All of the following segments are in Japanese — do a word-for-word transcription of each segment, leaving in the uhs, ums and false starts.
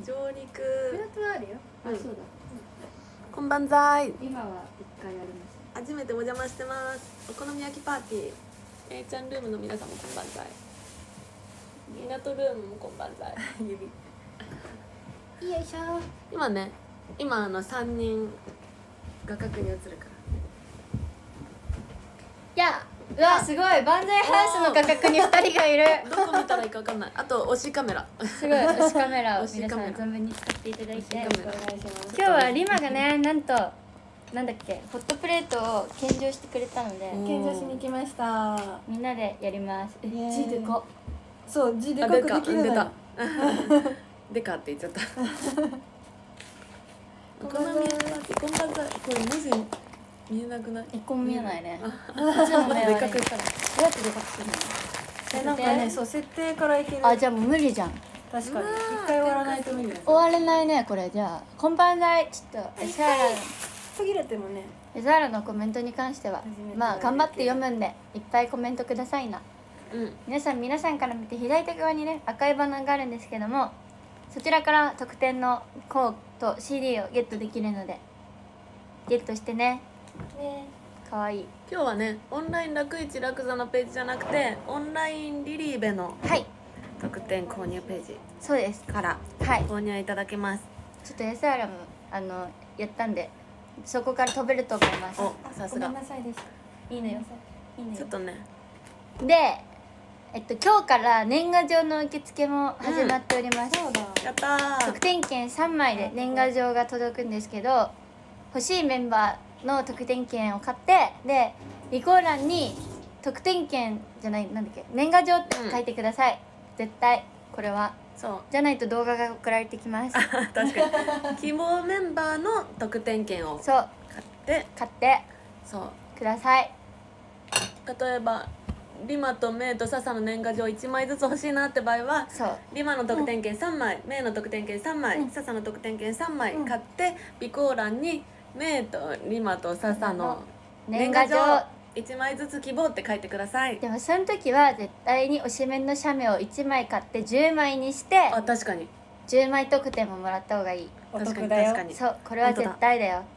上陸。 プラトあるよ。あ、そうだ。 こんばんざい。 今は一回あります。 初めてお邪魔してます。お好み焼きパーティー。えいちゃんルームの皆さんもこんばんざい。港ルームもこんばんざい。指。 よいしょ。 今ね、今あの三人画角に映るから。 いや、うわすごい。万歳ハウスの画角に二人がいる。 どこ見たらいいかわかんない。あと推しカメラ。 すごい。推しカメラを皆さん推しカメラ存分に使っていただいて。 推しカメラ今日はリマがね、なんとなんだっけ、ホットプレートを献上してくれたので、 献上しに来ました。 みんなでやります。え、 イエーイ字でか。 そう、字であ、 かくでか、 できるのよ。 出た。でかって言っちゃった。お好み焼きパーティー、こんばんざい。これ文字見えなくない？ 一個も見えないね。 あいつも目で悪いかくしたら。 どうやってでかくするの？ え、なんかね、そう、設定からいける。 あ、じゃあもう無理じゃん。 確かに。一回終わらないと無理です。 終われないね、これ。じゃあこんばんざい。ちょっとエサーラ途切れてもね。 エサーラのコメントに関しては初めてまあ頑張って読むんで、いっぱいコメントくださいな。 うん。 皆さん皆さんから見て左手側にね赤いバナーがあるんですけども、そちらから特典のコードと シーディー をゲットできるのでゲットしてね。 ね。 かわいい。 今日はね、オンライン楽市楽座のページじゃなくて、オンラインリリーベのはい特典購入ページそうです。 からはい購入いただけます。 ちょっとエサーラもあのやったんでそこから飛べると思います。 お、さすがごめん。なさいでした。 いいのよいいのよ。 ちょっとね、 でえっと今日から年賀状の受付も始まっております。 そうだ。 やったー特。典券さんまいで年賀状が届くんですけど、欲しいメンバーの特典券を買ってで備考欄に特典券じゃないなんだっけ年賀状って書いてください、うん、絶対これはそう。 じゃないと動画が送られてきます。 確かに。希望メンバーの特典券をそう買って、 買ってそう。 ください。 例えばリマとメイとササの年賀状いちまいずつ欲しいなって場合は、 そうリマの特典券さんまい、メイの特典券さんまい、 うんササの特典券さんまいうん買って備考欄にメイとリマとササの年賀状いちまいずつ希望って書いてください。 でもその時は絶対に推しメンの写メをいちまい買ってじゅうまいにしてあ、確かに。 じゅうまい特典ももらった方がいい。 お確かに得だよ。 確かにそうこれは絶対だよ。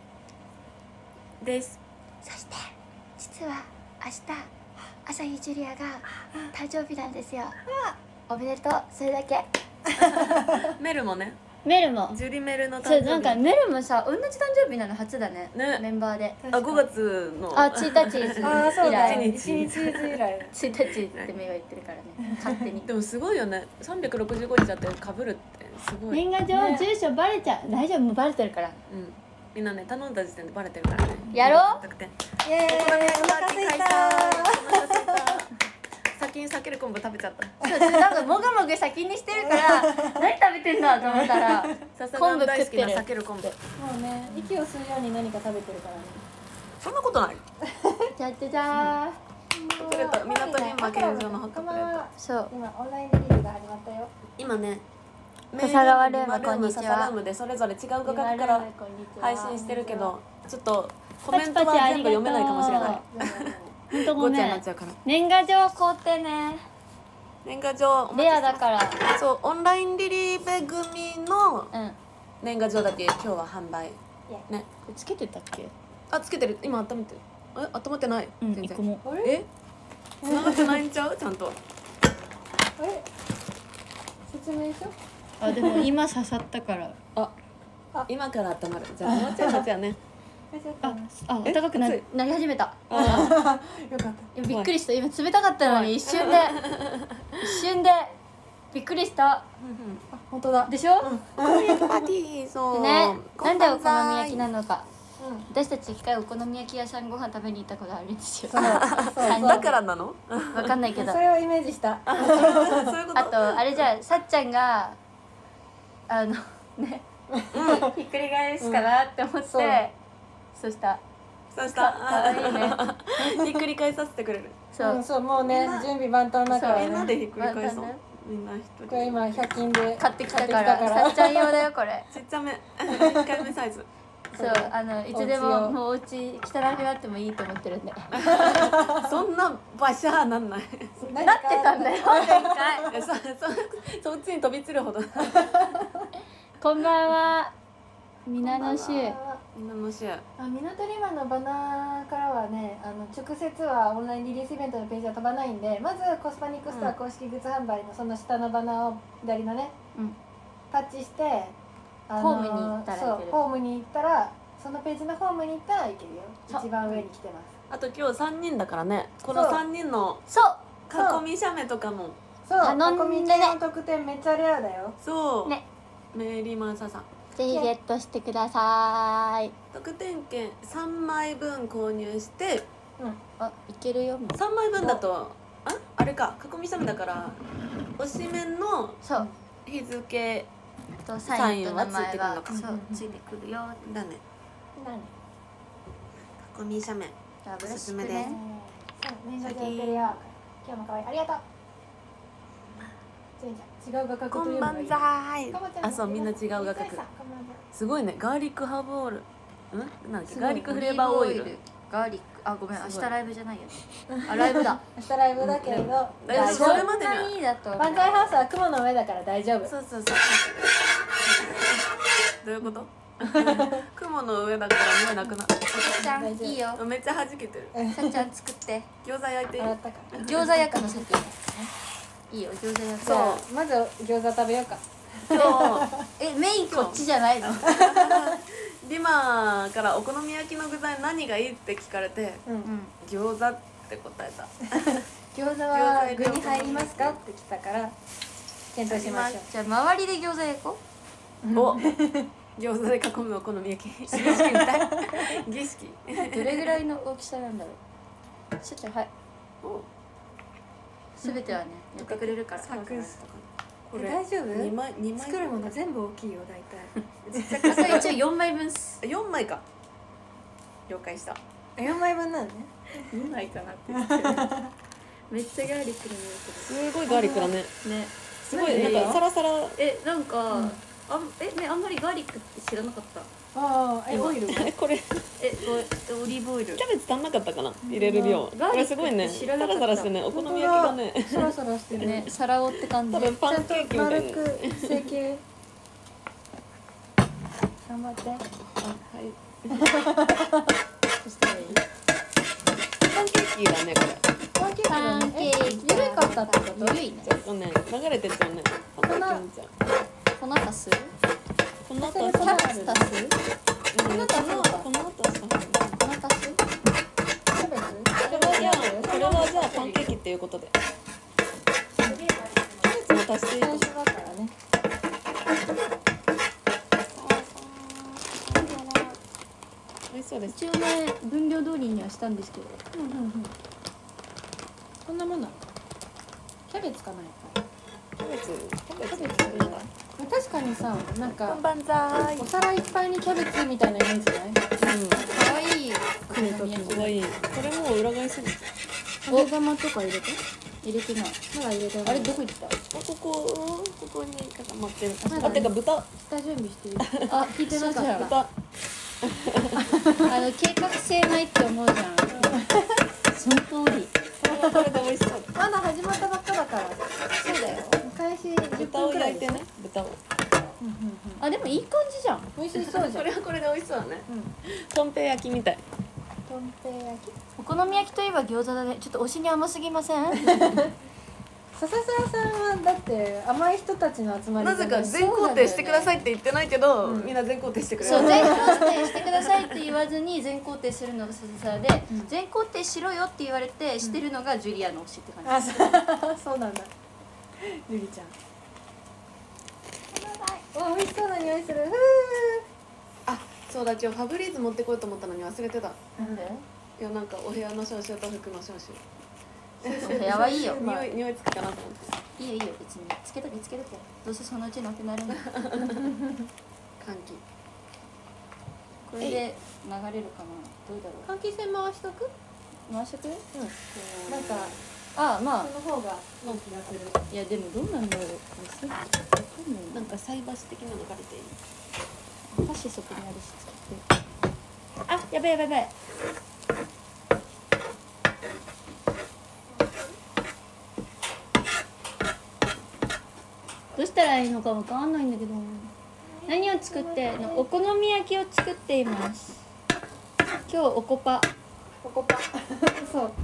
です。 そして実は明日朝日ジュリアが誕生日なんですよ。おめでとう。それだけ。 メルもね、 メルもジュリメルの誕そう生日。 なんかメルもさ同じ誕生日なの初だね。 ねメンバーで。 あ、ごがつの。 あついたち以ああ、そうだ。 来一日ずつ以来。 ついたちって目が言ってるからね勝手に。 でもすごいよね。さんびゃくろくじゅうごにちだって被るってすごい。 年賀状、 ね住所バレちゃう。大丈夫もうバレてるから。 うん。みんなね、頼んだ時点でバレてるからね。 やろう特典。 イエーイ。お腹すいた。 お腹すいた。先に避ける昆布食べちゃった。 そうなんかもぐもぐ先にしてるから何食べてんだと思ったらさすが昆布大好きな食ってる。 避ける昆布。 もうね、息を吸うように何か食べてるからね。 そんなことない。 じゃじゃじゃホットプレート、港に負ける上のホットプレート。 ー。そう今オンラインレビューが始まったよ。 今ね、 笹川ルームメイルこんにちは笹ルームでそれぞれ違う画角からこんにちは配信してるけど、ちょっとコメントは全部読めないかもしれない。 ほんとごごっちゃめになんっちゃうから。 年賀状買うてね。 年賀状お待ちしてますレアだから。 そう、オンラインリリーベ組のうん年賀状だけ今日は販売ね。 つけてたっけ？ あ、つけてる。今温めてる。え、温まってない。 うん全然一個も。 あれ？ え、繋がってないんちゃう？ちゃんと。 あれ？説明書？ あでも今刺さったから。 あ、 あ今から温まる。じゃあもうちょい待ちやね。 ああえ暖かくな熱いなり始めた。 あよかった。 いやびっくりした。今冷たかったのに一瞬で一瞬でびっくりしたあ、本当だ。 でしょ？ お好み焼きパーティー、そう。 でね、なんでお好み焼きななのか。 うん。 私たち一回お好み焼き屋さんご飯食べに行ったことあるんですよ。 そうそうそう。 だからなの？ わかんないけど。 それをイメージした。 そういうこと。 あとあれじゃあさっちゃんがあのねひっくり返すかなって思って、 そうそうしたそうした。 かわいいね。 ひっくり返させてくれる。 そう、 うん、そう、もうね、準備万端だからね。 みんなでひっくり返そうまたね。 みんな一人。 これ今ひゃく均で買ってきたか買らってきたからさっちゃん用だよこれ。 ちっちゃめ。一回目サイズ。 そうあのいつでお家をももうお家汚くなってもいいと思ってるんで。 そんなバシャーなんない。 ななってたんだよ前回。 え、そそそっちに飛び散るほど。 こんばんは。皆の衆。 みんなのシェあ、港リマンのバナーからはね、あの直接はオンラインリリースイベントのページは飛ばないんで、まずコスパニックストア公式グッズ販売のその下のバナーを左のね、 うん。 タッチして、あホームに行ったらいけるそう、ホームに行ったら、そのページのホームに行ったらいけるよ。 そう一番上に来てます。 あと今日さんにんだからね、このそうさんにんのそう囲み写メとかもそう、 頼んでねここみちの特典めっちゃレアだよ。 そう、 ね。 メリーマンサさんぜひゲットしてください。 特典券さんまいぶん購入して、 うん。 あ、いけるよもう。 さんまいぶんだとああれか囲み写メだから推しメンのそう。 日付とサインと名前サインはついてくるがのかそうついてくるよ。 だね。 何？ 囲み写メじゃあよろしくおすすめですね。 そう、年賀状やってるよ。今日も可愛い。ありがとう。ちえちゃん、違う画角ことんばんざーいかまちゃんもあ、そう、みんな違う画角こんばんざすごいね、ガーリックハーブオイルんなんだっけすごいガーリックフレーバーオイルガーリック。あ、ごめん、明すごい日ライブじゃないよ。あ、ライブだ。 明日ライブだけど、 うん大大丈夫丈それまでにはそんなにだと。 万歳ハウスは雲の上だから大丈夫。 そうそうそうどういうこと雲の上だから見えなくなさっちゃん大丈夫いいよ。 めっちゃ弾けてるさっちゃん作って。 餃子焼いていい洗ったから。 餃子焼くの先。いいよ、餃子焼く。 じゃあまず餃子食べようか。 今日え、メインこっちじゃないの？ リマからお好み焼きの具材何がいいって聞かれてうん。 うん。 餃子って答えた餃子は具に入りますかって来たから検討しましょじゃあ周りで餃子焼こお餃子で囲むお好み焼き儀式みたい儀式う。どれぐらいの大きさなんだろう。さっちゃん、はい。 おすべてはね、やってくれるから。 サクッとかこう。 れ大丈夫？ 二枚二枚作るもの全部大きいよ大体。 ちっちゃくそれ一応四枚分っす。 四枚か了解した四枚分なんね。 二枚かなって言ってる。めっちゃガーリックの匂いすすごいガーリックだねる。ね。 すごいなんかサラサラえ、なんか、 うんあんえねあんまりガーリックって知らなかった。 ああ、えオイルは？ これえ、これオリーブオイル。 キャベツ足んなかったかな入れる量ガーリックこれすごいねサ知らなかったラサラしてねお好み焼きがねサラサラしてるね、皿をって感じ。 多分パンケーキみたい丸なく成形。頑張って。 はいそしたらいい。 パンケーキだねこれパンケーキだパンね。 ケーキ。 え、緩かったってこと？ ゆるいね。 ちょっとね流れてっちゃうねパンケーキもちゃう粉足す？ この後それキャさベツ足す？ この後この後さ粉足す？ キャベツ？ これはじゃあこれはじゃあパンケーキっていうことでキャベツも足していいと最初だからね。 美味しそうです一応ね分量通りにはしたんですけど。 うんうんうん。こんなもんなの。キャベツかなやっぱり。 キャベツキャベツキャベツだ確かにさ、なんかばんざーいお皿いっぱいにキャベツみたいなイメージない？ うん可愛い。 来る時すごいこれもう裏返しに揚げ玉とか入れて？ 入れてない。 まだ入れてない。 あれどこ行った？ ここここに固まってるまだあてか豚下準備してる。 あ、聞いてなかった。 豚あの計画性ないって思うじゃん。その通り。 これで美味しそうまだ始まったばっかだから。 そうだよ。 開始じゅっ豚をぷんくらいでしょ。 焼いてね豚をうんうんうん。 あ、でもいい感じじゃん。 美味しそうじゃん。 これはこれで美味しそうだねうん。 とんぺい焼きみたいとんぺい焼き。 お好み焼きといえば餃子だね。ちょっと推しに甘すぎません？ 笹沢さんはだって甘い人たちの集まりなぜか全工程してくださいって言ってないけど、 うんみんな全工程してくれるそう、全工程してくださいって言わずに全工程するのが笹沢で、 うん全工程しろよって言われてしてるのがジュリアの推しって感じ。 あ、そうそうなんだ。ゆりちゃん。お、美味しそうな匂いする。ふあそうだ今日ファブリーズ持ってこようと思ったのに忘れてたなんで？ いやなんかお部屋の消臭と服の消臭お部屋はいいよ。 匂い匂いつくかなと思っていいよいいよ別につけとけつけとけ。どうせそのうちなくなるんだ。 換気これで流れるかな。どうだろう。 換気扇回しとく？ 回しとく？ うん。なんかああまあ。 その方がいい気がする。 いやでもどうなんだろう。わかんないな。 なんか菜箸的なの借りていい箸そこにあるしつけて。あ、やべやべやべ。どうしたらいいのかわかんないんだけど。何を作ってあのお好み焼きを作っています。今日おこぱおこぱそう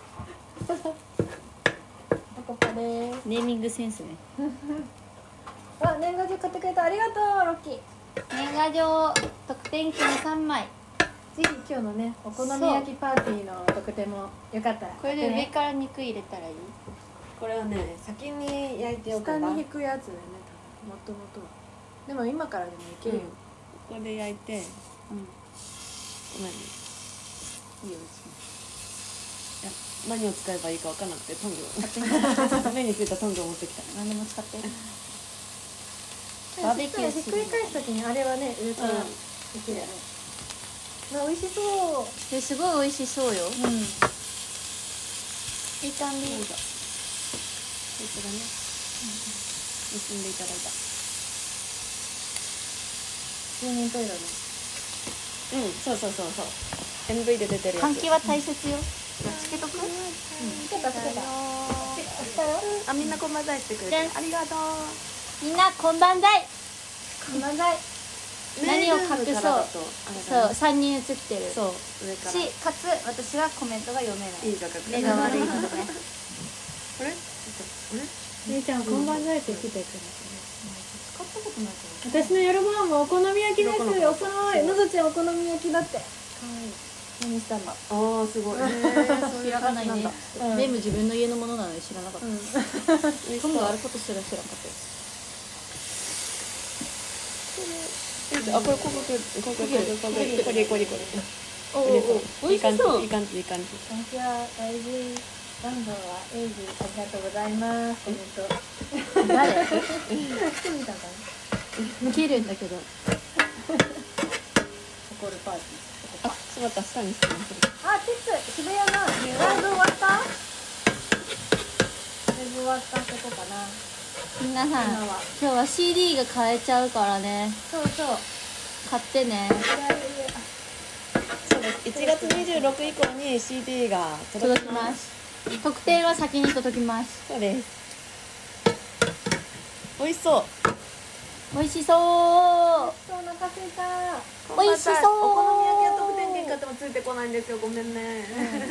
おこぱです。 ネーミングセンスね。 あ、年賀状買ってくれた、ありがとうロッキー。 年賀状特典券さんまい。 ぜひ今日のねお好み焼きパーティーの特典もよかったらこれで上から肉入れたらいい？ これはね先に焼いておく下に引くやつだよね多分もともとは。でも今からでもいけるよ、 ここで焼いて、うん、ごめんね。 いいよ。 いや何を使えばいいか分からなくてトングを目についたトングを持ってきた。 何でも使って。 バーベキューひっくり返すときにあれはね上からできるよね。まあ美味しそう。 え、すごい美味しそうよ。 うん。 いい感じ。 こいつがね、結んでいただいた。 十人トイレね。 うん、そうそうそうそう。エムブイ で出てるやつ。 換気は大切よ。つけとく？ つけたつけた。したよ。 あ、みんなこんばんざいしてくれてありがとう。 みんなこんばんざい。 こんばんざい。 何を隠そう。そう、三人写ってる。 そう、上から。 し、かつ私はコメントが読めない。 いい画角。 目が悪いので。 これ？これ？ 姉ちゃんこんばんざいって来てくれてる。 使ったことないけ私の夜ご飯もお好み焼きです。 この子おそろい。のぞちゃんお好み焼きだって。可愛い。何したんだ。 ああ、すごい。へど。知らないね。 うん全部自分の家のものなのに知らなかった。 うん。 今度あることすら知らなかったです。 あ、これこここれこここれこれこれこれこれ。 おおお、 いい感じそう。 いい感じいい感じ。 こんにちは。大事。ランドはエイジありがとうございます。コメント。 誰？ 来てみたかな。 受けるんだけど。 怒るパーティー。 あ、しまった下にしてます。 あ、テツ渋谷のライブ終わった？ライブ終わったとこかな。 皆さん、 今は今日は シーディー が買えちゃうからね。 そうそう。 買ってね。 そうです。いちがつにじゅうろく以降に シーディー が届届きま。 きますす。特典は先に届きます。 そうです。美味しそう。 美味しそう。 お腹すいた。 美味しそうお好み焼きや特典券買ってもついてこないんですよ。ごめんね。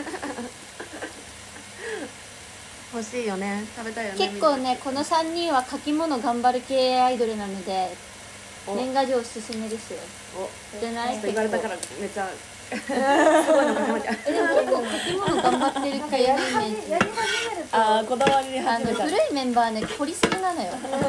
欲しいよね。食べたいよね。 結構ね、このさんにんは書き物頑張る系アイドルなのでお年賀状おすすめですよ。 お、 じゃない？ ちょっと言われたからめっちゃすごいの書きました。 え、でも結構書き物頑張ってるなんか系のイやり始めメージ。 やり始めると。 ああ、こだわりにあの始めた。 古いメンバーね、凝りすぎなのよ。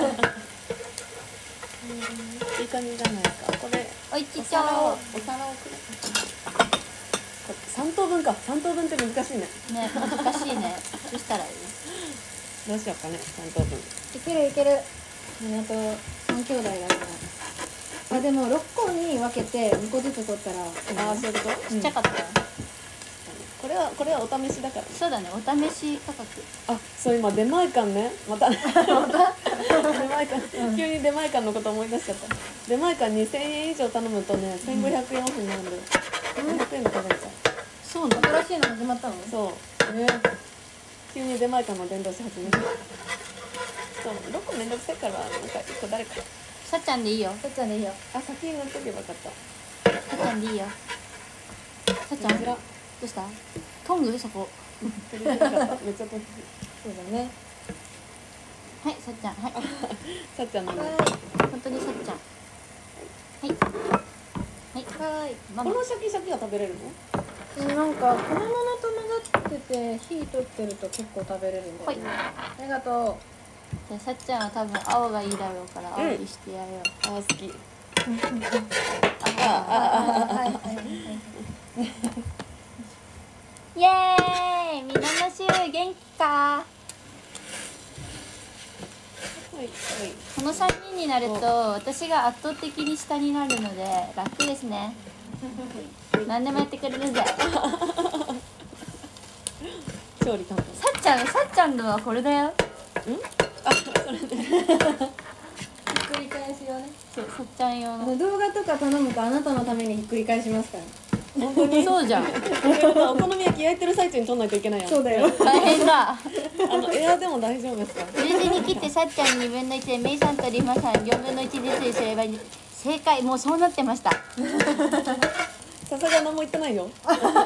いい感じじゃないですか。これおいちおちょ皿をお皿をくれ。三等分か。三等分って難しいね。 ね、難しいね。どうしたらいい？ どうしようかね。三等分。 いけるいける。あと三兄弟だから。あ、でも六個に分けて二個ずつ取ったら。 ああ、そういうこと？ ちっちゃかったよ。 これはこれはお試しだからね。 そうだね、お試し価格。 あ、そう今出前館ね。また。出前館。急に出前館のこと思い出しちゃった。出前館にせんえん以上頼むとね、千五百円オフになるんだよ。五百円で食べれちゃう。 そうなの？ 新しいの始まったの？ そう。 え急に出前館の伝道し始めた。そう、ろっこめんどくさいからなんか一個誰か。 さっちゃんでいいよ。 さっちゃんでいいよ。 あ、先に乗っとけばよかった。 さっちゃんでいいよ。さっちゃん、どうした？トングそこ。 取りにくかった。めっちゃ取り。 そうだね。 はい、さっちゃん、はい。 さっちゃんのね。 本当にさっちゃん。はい。はい。はい。ママ。 このシャキシャキは食べれるの？ なんか粉物と混ざってて火取ってると結構食べれるんだよね。ありがとじゃあさっちゃんは多分青がいいだろうから青にしてやろう。 あー好き。 う。 ああああはいはいはい。 イエーイ、みんなのしゅう元気か？ はいはい。 このさんにんになると私が圧倒的に下になるので楽ですね。何でもやってくれるぜ。 調理担当。 さっちゃん、さっちゃんのはこれだよ。 ん？あ、それで。 ひっくり返しよね。 そう、さっちゃん用の。 あの動画とか頼むとあなたのためにひっくり返しますから。 本当に。 そうじゃん。 お好み焼き焼いてる最中に取んないといけないやん。 そうだよ。 大変だ。 あのエアでも大丈夫ですか？ 十字に切ってさっちゃんにぶんのいちでメイさんとリマさんよんぶんのいちずつにすればいい。 正解、もうそうなってました。 さすが何も言ってないよ。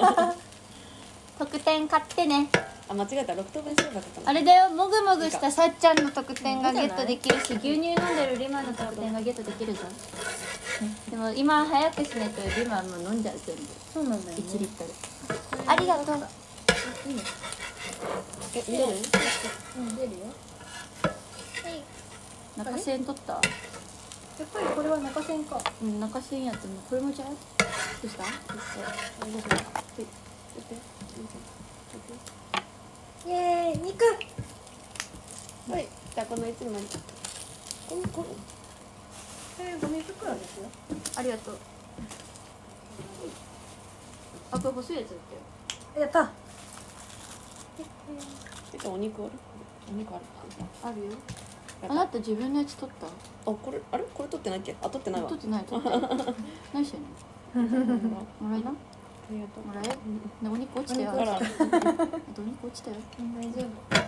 特典買ってね。 あ、間違えた、ろく等分しようかったかな。 あれだよ、もぐもぐしたさっちゃんの特典がゲットできるし、牛乳飲んでるリマの特典がゲットできるぞ。でも今早くしないとリマもう飲んじゃう全部。 そうなんだよね。 いちリットル。ありがとう。 いいね。 え、見れる？ うん、出るよ。 中線取った？ やっぱりこれは中線か。 うん、中線やってもこれもじゃあどうした？ ありがとう。はい。 イエーイ、肉。 はい。じゃあこの一枚。このこの。 えー、ゴミ袋ですよ。 ありがとう。あ、これ細いやつだったよ。 やった。 てかお肉ある？お肉ある。 あるよ。 やったあなた自分のやつ取った？ あ、これあれこれ取ってないっけ？あ、取ってないわ。 取ってない取ってない何してんの？もらいな。 ありがとう。 もらえ。ね、お肉落ちたよ。 あら。 お肉落ちたよ。 大丈夫。 じゃ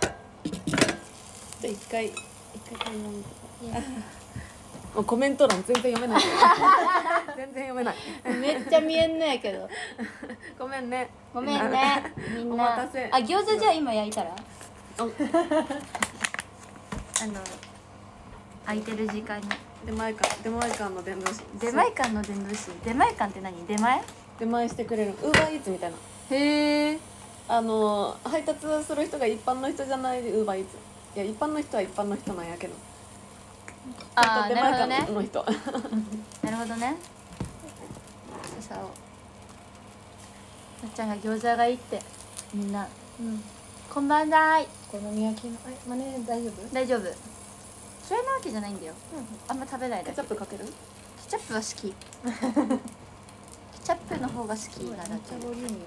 あ一回一回買い物とか。もうコメント欄全然読めない。全然読めない。 めっちゃ見えんのやけど。 ごめんね。 ごめんね。みんな。 お待たせあ、餃子じゃあ今焼いたら？ おあの空いてる時間に。 出前館出前館の伝道師。 出前館の伝道師。出前館って何？出前？ 出前してくれるウーバーイーツみたいな。 へえ。 あの配達する人が一般の人じゃないウーバーイーツ。いや一般の人は一般の人なんやけど。 ああ、 出前なるほどね館。の人。 なるほどね。さあ、なっちゃんが餃子がいいってみんなうん。 こんばんだい。 お好み焼きの、え、マネ大丈夫？ 大丈夫。嫌いなわけじゃないんだよ。あんま食べないだけ。 ケチャップかける？ ケチャップは好き。ケチャップの方が好きなだめっちゃけ。 ボリューミ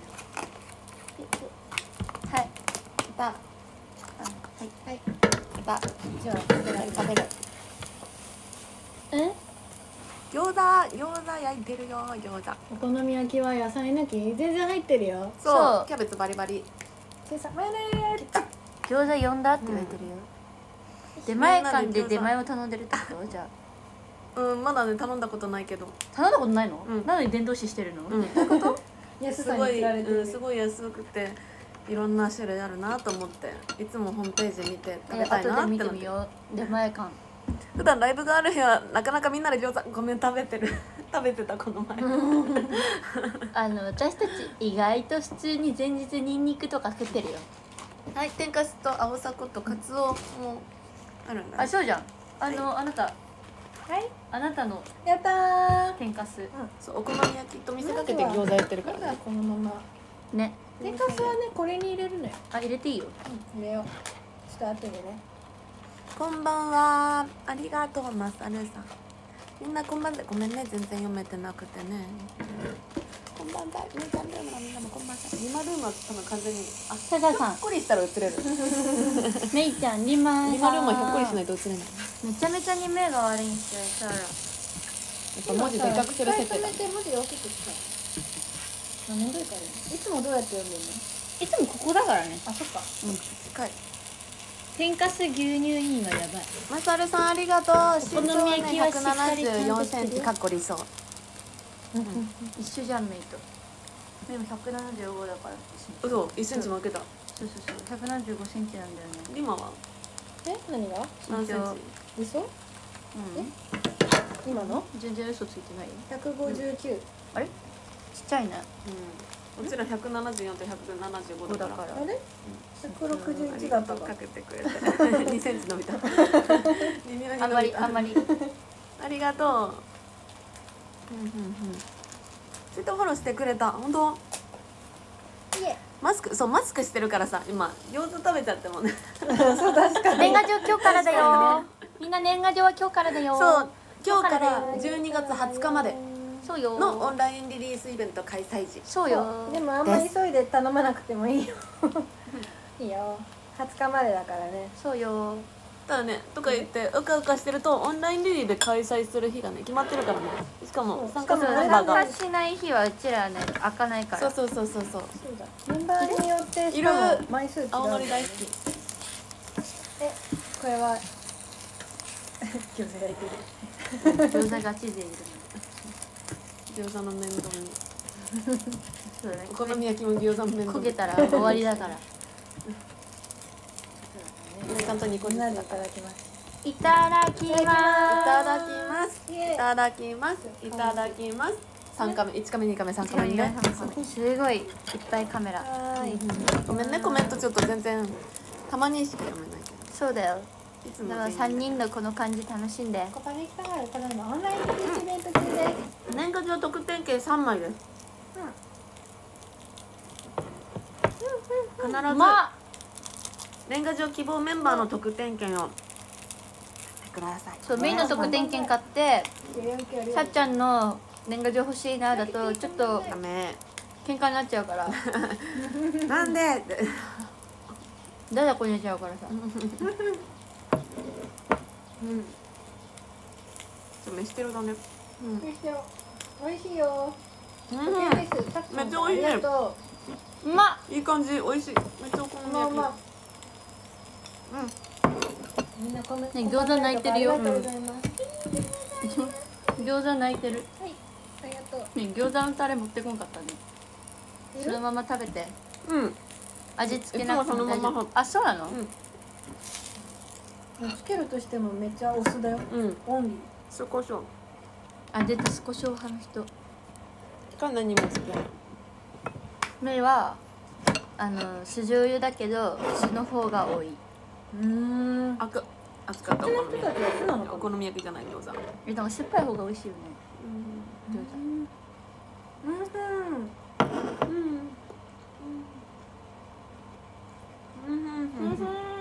はい。 た。 あ、はい。 ー。はい。 た。 じゃあ、 食べる食べる。 え？ 餃子餃子焼いてるよ餃子。 お好み焼きは野菜抜き全然入ってるよ。 そうそうキャベツバリバリ。 でさ、マヨネーズ。 餃子呼んだって言われてるよ。出前館で出前を頼んでるってこと？じゃあうんまだね頼んだことないけど。 頼んだことないの？ うんなのに伝道師してるの？ うん。どういうこと？ 安さにすごい、 釣られてる。 うん、すごい安くていろんな種類あるなと思っていつもホームページ見て食え、 べたい後で見なってなっててみよう。出前館。 普段ライブがある日はなかなかみんなで餃子ごめん食べてる食べてたこの前あの私たち意外と普通に前日ニンニクとか食ってるよ。 はい天かすと青さことカツオもあるんだ、 あ、そうじゃん。あの、 はあなたはい。 あなたのやったー。 天かすそうお好み焼きと見せかけて餃子やってるからまだねこのまま。 ね。 天かすはね、これに入れるのよ。 あ、入れていいよ。 うん、入れよう。ちょっと後でね。 こんばんはありがとうマサルさんみんなこんばんでごめんね全然読めてなくてねこんばんだみーちゃんルームのみんなもこんばんだリマルームは多分完全にあサザさんひょっこりしたら映れるめいちゃんリマリマルームはひょっこりしい。 ないと映れないめちゃめちゃに目が悪いんですよ。サラ。 やっぱ文字でかくする設定だ一回止めて文字大きくした。あ、めんどいからね。いつもどうやって読んでんの？ いつもここだからね。 あ、そっか。 近い天かす牛乳いいのやばい。 マサルさんありがとうお好み焼きはしっかりちゃんとしてるひゃくななじゅうよんセンチかっこ理想一緒じゃんメイと。でもひゃくななじゅうごだから。 嘘いちセンチ負けたそうそうそう。ひゃくななじゅうごセンチなんだよね。 リマはえ、何が？ 何センチ嘘？ うん。 今の？ 全然嘘ついてないよ。 百五十九。 あれ？ちっちゃいね。 うんうちらひゃくななじゅうよんとひゃくななじゅうごだからだから。 あれ？百六十あり一だったかがとうか。けてくれてにセンチ伸びた微妙にあんま伸びたりあんまり。 ありがとううんうんうんツイートフォローしてくれた本当いえ。 マスクそうマスクしてるからさ今餃子食べちゃってもねそう確かに。 年賀状今日からだよ。みんな年賀状は今日からだよ。 そう今日か今日かららじゅうにがつはつかまでそうよ。 のオンラインリリースイベント開催時そうよ。 でもあんまり急いで頼まなくてもいいよ。いいよ。はつかまでだからね。 そうよ。 ただねとか言ってうかうかしてるとオンラインリリーで開催する日がね決まってるからねしかもそう参加するしかも参メンバーが加しない日はうちらね開かないから。 そうそうそうそうそうそうだ。メンバーによってしいるかも枚数違う。 青のり大好きえ、これは餃子焼いてる。 餃子ガチでいる餃子の面倒にそうだねお好み焼きも餃子の面倒に焦げたら終わりだから簡単にこみんなでいじつだからただきます。 いただきまいただきますイエーイいただきますいただきます三カメ一カメ二カメ三カメにねす。すごいいっぱいカメラ。 はーい。 ごめんねコメントちょっと全然たまにしか読めないけどそうだよ。 いつもだから三人のこの感じ楽しんで。 コパニクタール、これ今オンラインリリースイベント中です。 年賀状特典券三枚です必ずま年賀状希望メンバーの特典券をしてくださいそうメインの特典券買ってさっちゃんの年賀状欲しいなだとちょっとダメ喧嘩になっちゃうからなんでだだこねちゃうからさ。 うんちょ飯テロだねうん美味しいよ。美味しいよ。 うんめっちゃ美味しい。 めっちゃ美味しいありがとうまっ。 いい感じ美味しいめっちゃお好う。 み焼きまあまあ。 うんみんなコメント。 ね餃子泣いてるよありがとうございます。 餃子泣いてる。 はい。ありがとう。 ね餃子のタレ持ってこんかったね。そのまま食べてうん味付けなくても大丈いつもそのまま夫。あそうなの？ つけるとしてもめっちゃお酢だよ。 うんオンリー。 塩コショウあ出た少し派の人。 か何もつけない目はあの酢醤油だけど酢の方が多い。 うーん。 赤熱かったお好み焼人たちは酢なのきかお好み焼きじゃない餃子えでも酸っぱい方が美味しいよね。餃子。 うん。 うんうんうん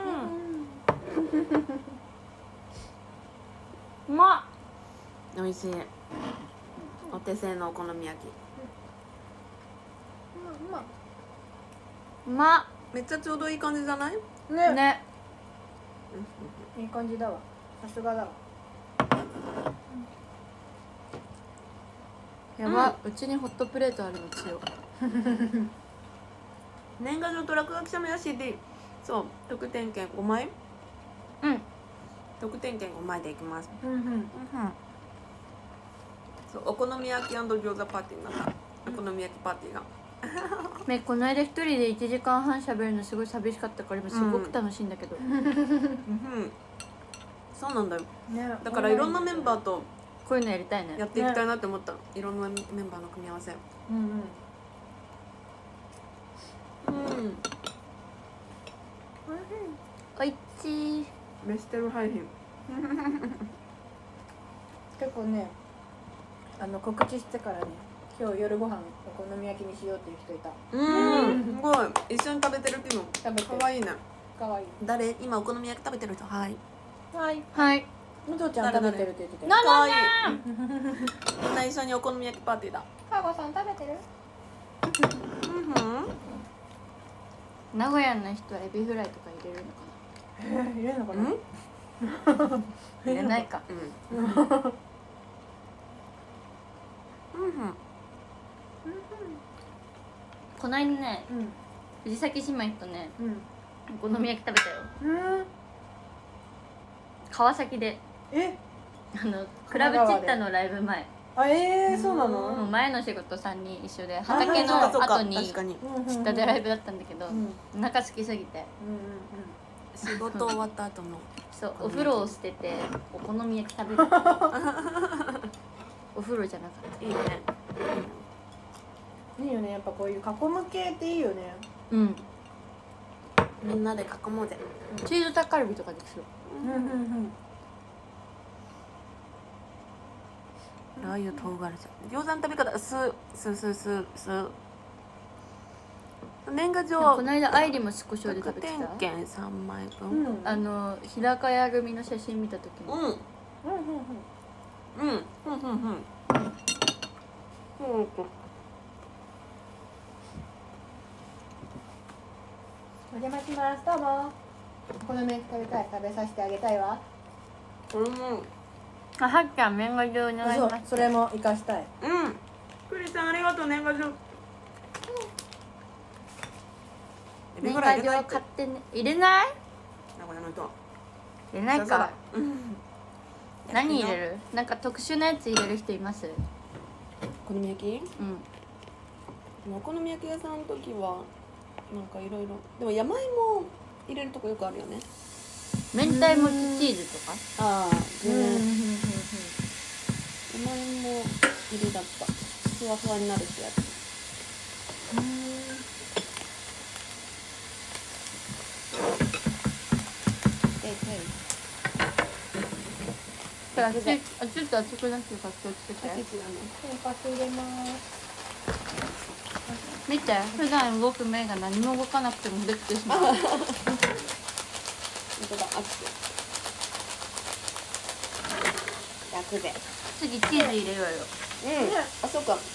うまっ。 美味しいお手製のお好み焼きうまっ。 めっちゃちょうどいい感じじゃないね。 ね。 いい感じだわ。さすがだわ。 やば、うちにホットプレートあるの強い。 年賀状と落書き写メや シーディー そう特典券ごまいうん。 特典券ごまいでいきますうんうん。 そうお好み焼き餃子パーティーになったお好み焼きパーティーがねこの間一人でいちじかんはんしゃべるのすごい寂しかったから今すごく楽しいんだけど。 うんそうなんだよね。 だからいろんなメンバーとこういうのやりたいね。 やっていきたいなって思ったいろんなメンバーの組み合わせうんうん。 うんおいちい。 飯テロ配信結構ね、あの告知してからね、今日夜ご飯お好み焼きにしようっていう人いた。 うんすごい一緒に食べてるっていうの食べてるかわいいねかわいい。 誰今お好み焼き食べてる人はいはい。 はい。 むとちゃん食べてるって言ってたよ。 なかわいいみんな一緒にお好み焼きパーティーだかごさん食べてる？ うん名古屋の人はエビフライとか入れるのかえー入れるのかな？ うんな。入れないか。 うんうんうんこの間ねうん藤崎姉妹とねうんお好み焼き食べたよ。 うん。 川崎でえ？ あのクラブチッタのライブ前。 あえー、そうなもうの？ 前の仕事さんにん一緒であ畑のそうかそうか後に確かにチッタでライブだったんだけどうんうんお腹空きすぎて仕事終わった後のそうお風呂を捨ててお好み焼き食べるお風呂じゃなかっいいねうん。いいよね、やっぱこういう囲む系っていいよね。 た。うんみんなで囲もうぜチーズタッカルビとかできそう。 うんうんうん。 ラー油唐辛子餃子の食べ方すすすすす年賀状この間アイリも酢コショウで食特べてた。 典券さんまいぶうんんうんあの日高屋組の写真見た時にうんうんうんうんうんうんうんお邪魔します。どうも。お好み焼き食べたい。食べさせてあげたいわ。 これもあはっちゃん年賀状お願いしそうます。 それも活かしたい。 うんクリさんありがとう年賀状エビ年フライ賀状入れないって買ってね入れない名古屋の人入れないか。 うん何入れる？なんか特殊なやつ入れる人います？ お好み焼き？ うん。 でもお好み焼き屋さんの時はなんかいろいろ、でも山芋入れるとこよくあるよね。 明太もちチーズとか？ ああ、 うんうんうんうんね、山芋入りだった。ふわふわになるってやつ。えいあちあちょっと熱くなってるから気をつけて。 えい。だね。 天かす入れます見て、普段動く目が何も動かなくてもできてしまう。 本当だ、熱く。焼くぜ。 次チーズ入れようよ。 うん。あ、そうか。こ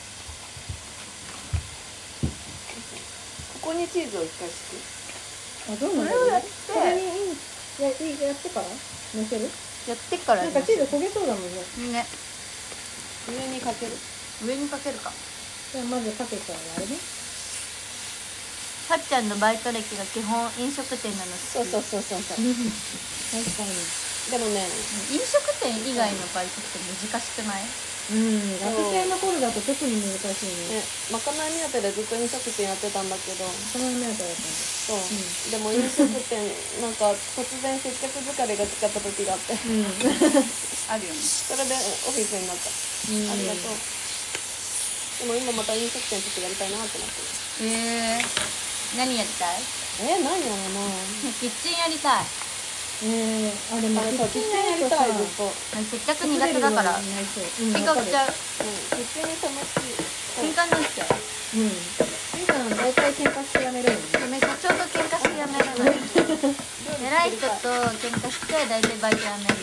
こにチーズを一回敷く。 あ、どうなんだろうね。これにいいやいやってから乗せる？ やってからなんかチーズ焦げそうだもんね。 ね。 上にかける。 上にかけるか。 じゃあまずかけちゃうあれね。 さっちゃんのバイト歴が基本飲食店なの。 そうそうそうそうそう。 確かに。 でもね、 飲食店以外のバイトって難しくない？ うん。学生の頃だと特に難しいね。 ね、まかない目当てでずっと飲食店やってたんだけど、 この目当てだったそう、でも飲食店なんか突然接客疲れが来ちゃった時があって、 うん。 あるよね。 それでオフィスになった。ありがとう。でも今また飲食店ちょっとやりたいなってなってる。 えー、何やりたい？ えー、何やろうな。 キッチンやりたい。 ええ、あれもあれさ、キッチンやりたいずっと。 接客苦手だからないそう。うん、 喧嘩売っちゃう。 うん、キッチンに楽しい。 喧嘩になっちゃう。 うん。みーちゃん大体喧嘩してやめるよね。 でも社長と喧嘩してやめるのよ。偉い人と喧嘩して大体バイトやめる。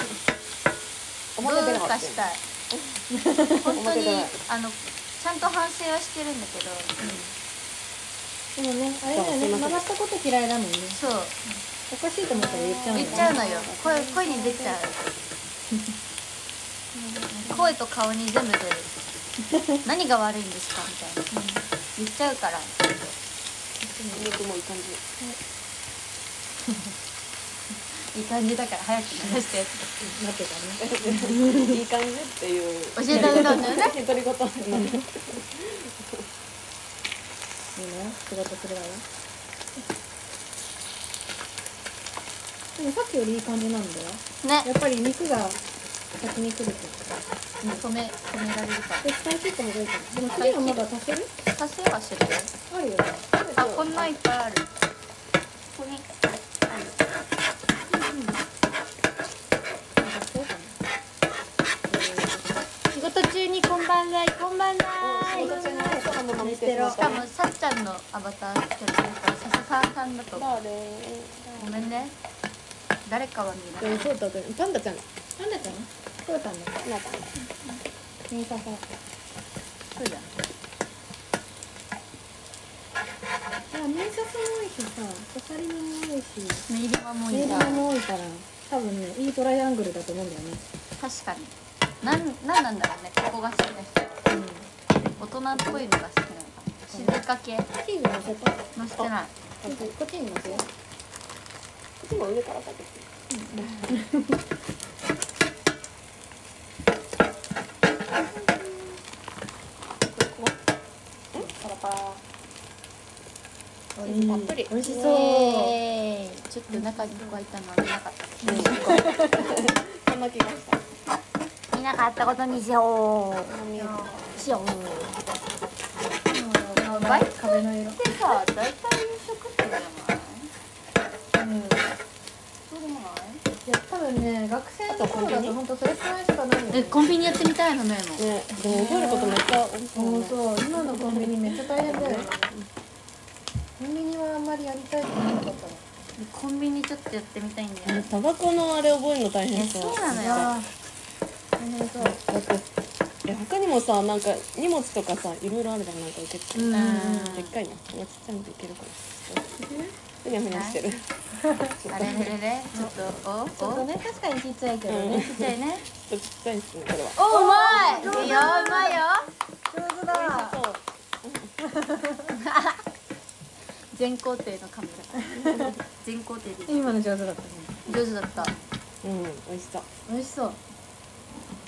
表出なかったどうかしたい。本当にあのちゃんと反省はしてるんだけど、 でもね、あれだよね、曲がったこと嫌いだもんね。 そうおかしいと思ったら言っちゃう言っちゃうのよ。声声に出ちゃう。声と顔に全部出る。何が悪いんですかみたいな。言っちゃうから。 肉もいい感じ。 いい感じだから早く流して。 なってたね。 いい感じっていう。 教えてあげたんだよね。 独り言なんで。 いいね、仕事するわよ。でもさっきよりいい感じなんだよ。 ね。 やっぱり肉が先に来ると。 止め止められるから。 で、使い切った方がいいかな。でも次はまだ足せる？ 足せは知るよ。 あるよね。 あ、こんないっぱいある。ここにある。仕事中にこんばんは、こんばんは。 仕事中に朝のまま見てしまっ。 したかもさっちゃんのアバターしてるからさささんさんだと思う。 誰？ ごめんね。誰かは見でない。 もそうだね。パンダちゃん。 なんだったの？こうたんだ。 なんかミーサさん。 そうじゃん。 あ、ミーサさん多いしさ、コサリナも多いし、 メイリマもいメイいな。 ドラも多いから、多分ね、いいトライアングルだと思うんだよね。 確かに。なんなんなんだろうね。ここが好きな人。 うん。 大人っぽいのが好きなのかな。静か系。 チーズ乗せた？ のしてない。 こっちこっちに乗せよう。 こっちも上からかけて。パラパラ。 おいたっぷり。 美味しそう。 イエーイ。ちょっと中に加えたのは見なかった。 そんな気がした。 見なかったことにしよ見えた。 う。しよう。 バイ壁の色。 でさ、大体夕食ってじゃない？ うん。 そうでもない？ いや、多分ね、学生の頃だと本当それくらいしかないよ。 え、コンビニやってみたいのねも。 ね、でも覚えることめっちゃ多そうそうね。 そう、今のコンビニめっちゃ大変だよね。コンビニはあんまりやりたいと思わなかったの。 コンビニちょっとやってみたいんだよね。 タバコのあれ覚えるの大変そう。 えそうなのよいやー、大変そう。 だってえ他にもさ、なんか荷物とかさ、いろいろあるじゃん、なんか受付。 うんでっかいな。これちっちゃいのでいけるかな。ふにゃふにゃしてる。 あれれれれ、ちょっとおおちょっとね、確かにちっちゃいけどうんね。 ちっちゃいね。 ちょっとちっちゃいですね、これは。 おうまい。いいようまいよ。 上手だ。 そう。 全工程のカメラ。全工程で今の上手だったね。 上手だった。 うん、美味しそう。 美味しそう。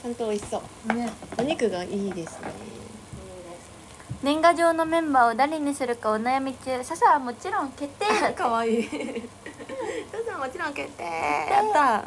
ちゃんと美味しそうね。 お肉がいいですね年賀状のメンバーを誰にするかお悩み中。笹はもちろん決定だって。 かわいいそうそうもちろん決定やった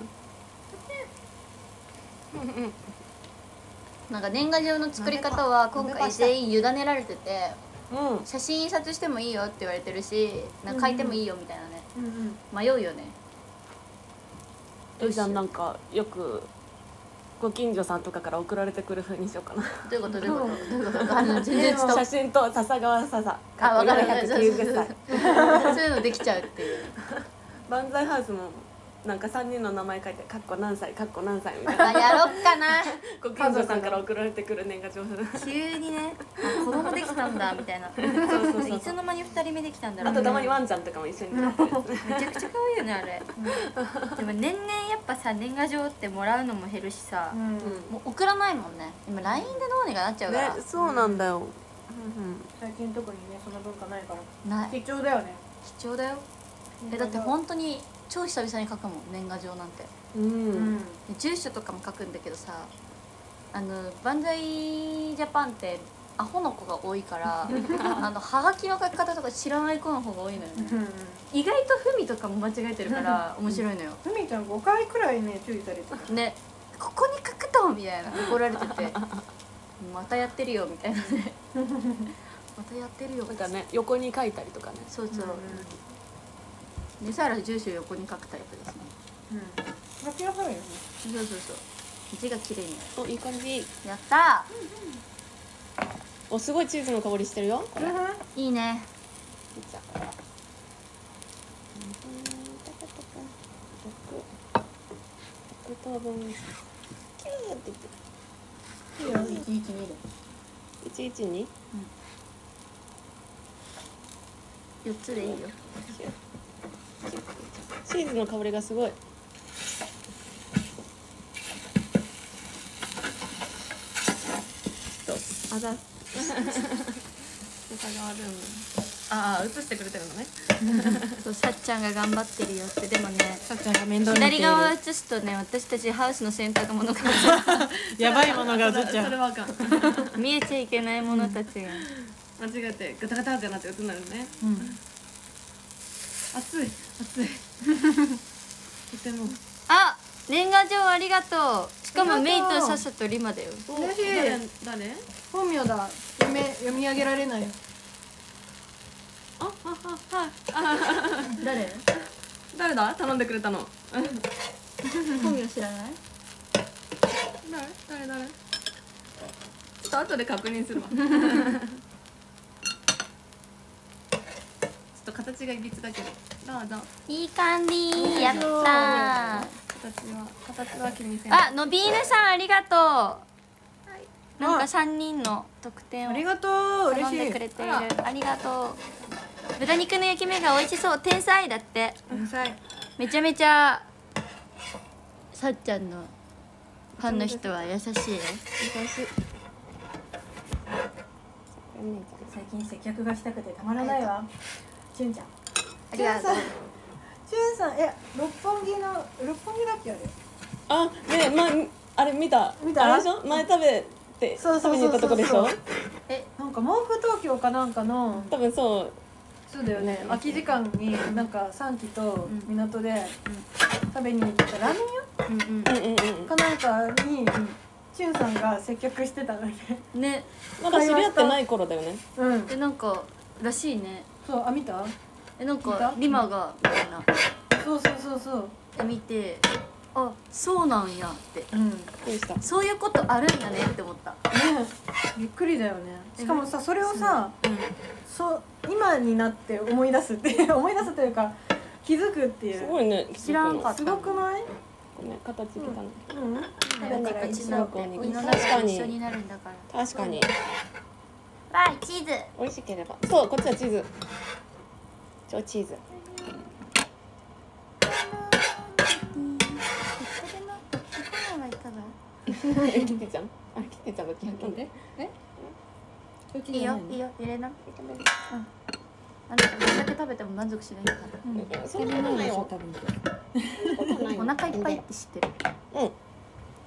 うんうんなんか年賀状の作り方は今回全員委ねられてて、 うん写真印刷してもいいよって言われてるし、なんか書いてもいいよみたいなね、 うんうん。 迷うよね。 えじゃあなんかよくご近所さんとかから送られてくる風にしようかなどういうことどういうことどういうことあの全然伝わ写真と笹川笹あ、わかるよんひゃくきゅうじゅっさいそういうのできちゃうっていう。 万歳ハウスもなんかさんにんの名前書いて「かっこ何歳かっこ何歳」みたいなあ、やろっかな。 ご近所さんから送られてくる年賀状急にね、あ、子供できたんだみたいな。 そうそうそういつの間にふたりめできたんだろう。 あとたまにワンちゃんとかも一緒になってるやつねめちゃくちゃ可愛いよねあれ。でも年々やっぱさ年賀状ってもらうのも減るしさ、 うん。 もう送らないもんね。今 ライン でどうにかなっちゃうから。 ねそうなんだよ最近特にねその文化ないからない。 貴重だよね。 貴重だよ。えだって本当に超久々に書くもん年賀状なんて。 うんうんで住所とかも書くんだけどさ、あの万歳ジャパンってアホの子が多いからあのハガキの書き方とか知らない子の方が多いのよね。 うん。 意外とふみとかも間違えてるから面白いのよ。 ふみちゃんごかいくらいね注意されてる。 ね、ここに書くとみたいな怒られててまたやってるよみたいなねまたやってるよなんかね横に書いたりとかねそうそう、でさら住所横に書くタイプですね。 うん。書きやすいよね。 そうそうそう字が綺麗になる。 おいい感じやったおすごいチーズの香りしてるよこれーいいね。 じゃあろく等分キューっていいよいちいちにで。 いちいちによっつでいいよ。 チーズの香りがすごいちょっとあざああ映してくれてるのねそうさっちゃんが頑張ってるよって。でもねさっちゃんが面倒見ている左側を映すとね私たちハウスの洗濯物がやばいものが映っちゃそれはあかん見えちゃいけないものたちが、 間違えてガタガタってなって映んなるねうん、 熱い熱いとてもあ、年賀状ありがとう。しかもありがとうメイとササとリマだよ。 嬉しい誰誰本名だ。読め読み上げられない。 あああはい誰？ 誰だ頼んでくれたの本名知らない？ 誰誰誰ちょっと後で確認するわちょっと形がいびつだけどどうぞいい感じ。やったー。 形は形は気にせんあ、のびーぬさんありがとう。なんか三人の特典をありがとう。嬉頼んしい。 でくれている。ありがとう。豚肉の焼き目が美味しそう。天才だって。 天才。 めちゃめちゃさっちゃんのファンの人は優しいよ。 優しい最近接客がしたくてたまらないわ。ちゅんちゃん。 ありがとう。 ちゅんさん、え、六本木の六本木だっけあれ。 あねまあれ見た見たあれでしょ前食べてそうそうそうそう食べに行ったとこでしょえ、 なんか毛布東京かなんかの。 多分そうそうだよね。空き時間になんか三期と港で食べに行ったラーメンうんうんうんうん屋かなんかに。ちゅんさんが接客してたのね。 うん。ね、 まだ知り合ってない頃だよねうん。 えなんからしいね。 そう、あ、見た。 えなん聞いたかリマがみたいな。 そうそうそうそう。 で見て、あ、そうなんやって。 うん。ねどうしたそういうことあるんだねって思った。 びっくりだよね。しかもさ、それをさ、 うん。 そう今になって思い出すって思い出すというか気づくっていう。 すごいね知らんかったすごくない？ ごめん形来たのうん。 なんか一違うお肉おの確かに一緒になるんだから。 確かにわい、チーズ。 美味しければそうこっちはチーズ超チーズえキテちゃんあキテちゃんのキなんでいいよ、いいよ、入れな。うん。あの、どれだけ食べても満足しないから。 うんそんなことないよ多分。 そんなことないよお腹いっぱいって知ってる。 うん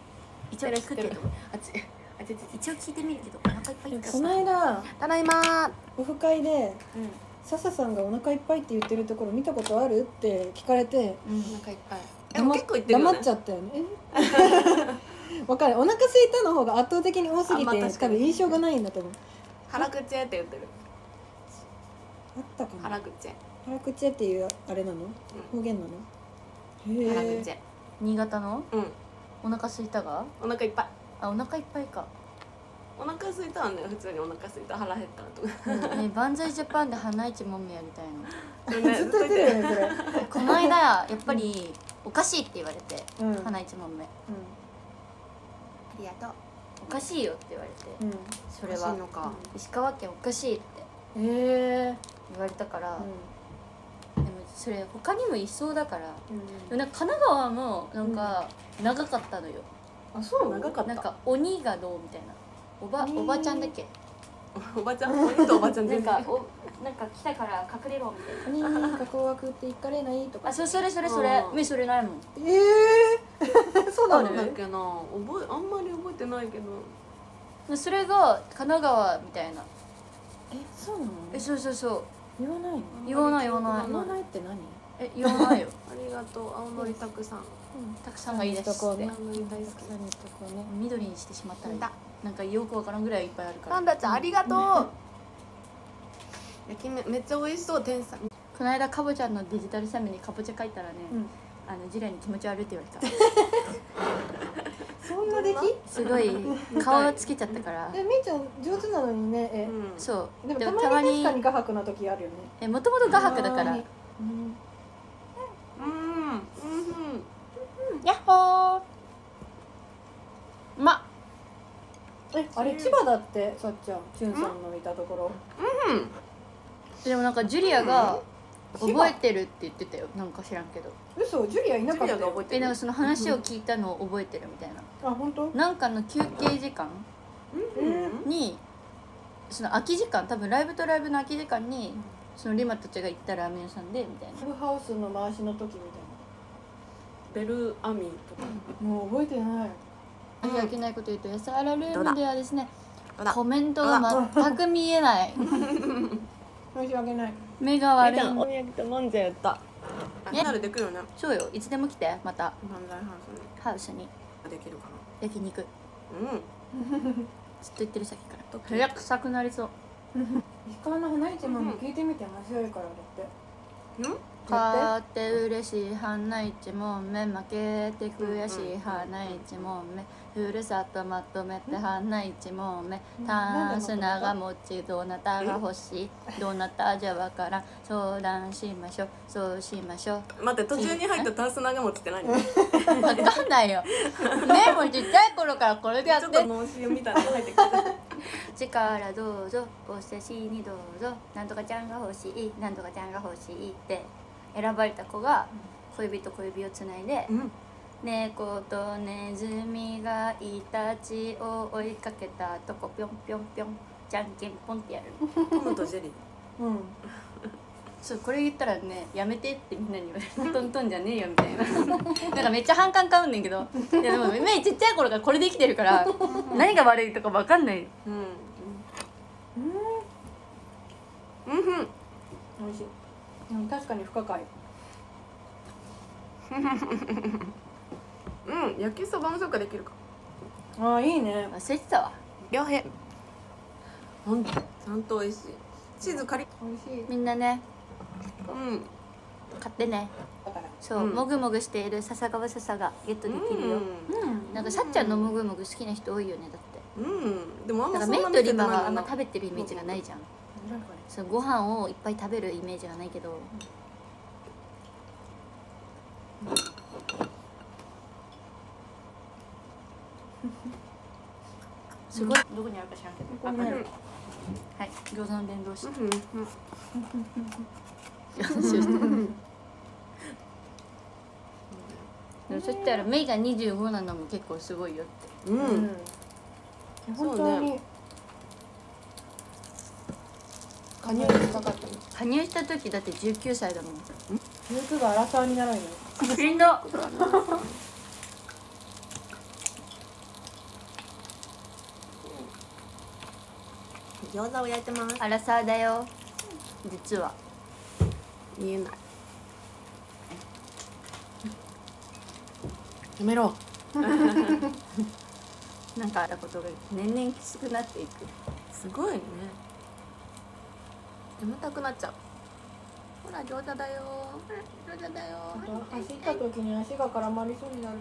一応聞くけどあっちあっちあっち一応聞いてみるけどお腹いっぱいかこの間ただいま。 オフ会でうん笹さんがお腹いっぱいって言ってるところ見たことあるって聞かれてうんお腹いっぱい。でも黙結構言ってるよね。 黙っちゃったよねえわかる、お腹空いたの方が圧倒的に多すぎて、 あまあ確かに多分印象がないんだと思う。 腹口って言ってる。 あったかな、 腹口。 腹口っていうあれなの、方言なの。へ腹え口。 新潟のうん。 お腹空いたがお腹いっぱい。 あお腹いっぱいかお腹空いたわね。普通にお腹空いた、腹減ったとか。 ね万歳ジャパンで花一もみやりたいのずっと言ってるよねそれこの間やっぱりおかしいって言われてうんうん花一問目ありがとうおかしいよって言われてうんそれおかしはいのか。 石川県おかしいってへえ言われたから、 うでもそれ他にもいそうだからんでもなんか神奈川もなんか長かったのよ、 あそう長かった。 なんか鬼がどうみたいなおばおばちゃんだっけおばちゃん、お兄とおばちゃんなん全然。 かおなんか来たから隠れろみたいな鬼が紅白って行かれないとかあそそれそれそれうん目それないもんええそうなのなんだっけな、覚えあんまり覚えてないけど。 でそれが神奈川みたいなえそうなのえそうそうそう言わないの言わない言わない言わないって何え言わないよありがとう、青のりたくさん。 たくさんがいいですってとこね青のり大好き。 草にとこね緑にしてしまったらいいだなんかよくわからんぐらいいっぱいあるからパンダちゃんありがとう。焼き目めっちゃ美味しそう、天才。 この間かぼちゃんのデジタルサメにかぼちゃ書いたらね、 うんあのジュリアに気持ち悪いって言われたそんな出来すごい顔つけちゃったからえみーちゃん上手なのにねえうん。 そうでもでもたまにたまに確かに画伯な時あるよねえもともと画伯だからうんうん。うん。 ヤッホーまえあれ千葉だってさっちゃんチュンさんのいたところでもなんかジュリアが千葉覚えてるって言ってたよなんか知らんけど嘘ジュリアいなかったよジュリアが覚えてる。 えなんかその話を聞いたのを覚えてるみたいなあ本当なんかの休憩時間うん。 にその空き時間多分ライブとライブの空き時間にそのリマたちが行ったラーメン屋さんでみたいなクブハウスの回しの時みベルアミとか。 たいなもう覚えてない申し訳ないこと言うと安原ルームではですねどうだコメントが全く見えない申し訳ない目が悪いちゃん、お土産と飲んじゃ言った。 ねなるできるよね。 そうよいつでも来てまた漫才ハウハウスにスでできるか焼肉な。うん。 ずっと言ってるさっきから早く臭くなりそう石川の花市も聞いてみて面白いからだってうん。 勝って嬉しい花一問目負けて悔しい花一問目ふるさとまとめて花一問目タンス長持ちどなたが欲しいどなたじゃわからん相談しましょうそうしましょう待って、途中に入ったタンス長持ちって何？ちょわかんないよねもうちっちゃい頃からこれでやっっとて脳死みたいなの入ってくる。 力どうぞおせしにどうぞなんとかちゃんが欲しいなんとかちゃんが欲しいって選ばれた子が小指と小指をつないで、 うん。 猫とネズミがイタチを追いかけたとこぴょんぴょんぴょんじゃんけんぽんってやるトムとジェリー。 うんそうこれ言ったらねやめてってみんなに言われるトントンじゃねえよみたいななんかめっちゃ反感買うんねんけどいやでも目ちっちゃい頃からこれで生きてるから何が悪いとか分かんないうん。 うんうん。うん。 美味しいうん確かに不可解うん。焼きそばもそうかできるか。 ああいいね忘れてたわ両平。ほんと、ちゃんと美味しい。チーズカリッ。 美味しいみんなねうん。 買ってねだからそう、 うんもぐもぐしている笹川笹がゲットできるよ、 うんなんかさっちゃんのもぐもぐ好きな人多いよねだってうん。でもあんなんかまそんなメイとリマはあんま食食べてるイメージがないじゃんなんかねそうご飯をいっぱい食べるイメージがないけどすごいどこにあるか知らんけどここにあるはい餃子の伝道師うん。うん。 でもそしたらメイがにじゅうごなのも結構すごいよってうん。 うん本当に加入してなかったの加入した時だってじゅうきゅうさいだもんじゅうきゅうが荒沢にならんよしんど餃子を焼いてます。 アラサーだよ実は。 見えない。やめろ。 なんかあったことが年々きつくなっていく。 すごいね。眠たくなっちゃう。ほら餃子だよ。餃子だよ。 走った時に足が絡まりそうになる。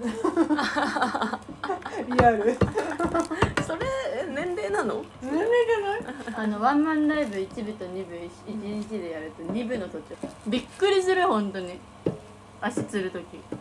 リアル。 それえ年齢なの？ 年齢じゃない？ あのワンマンライブいち部とに部いちにちでやるとに部の途中びっくりする本当に足つる時。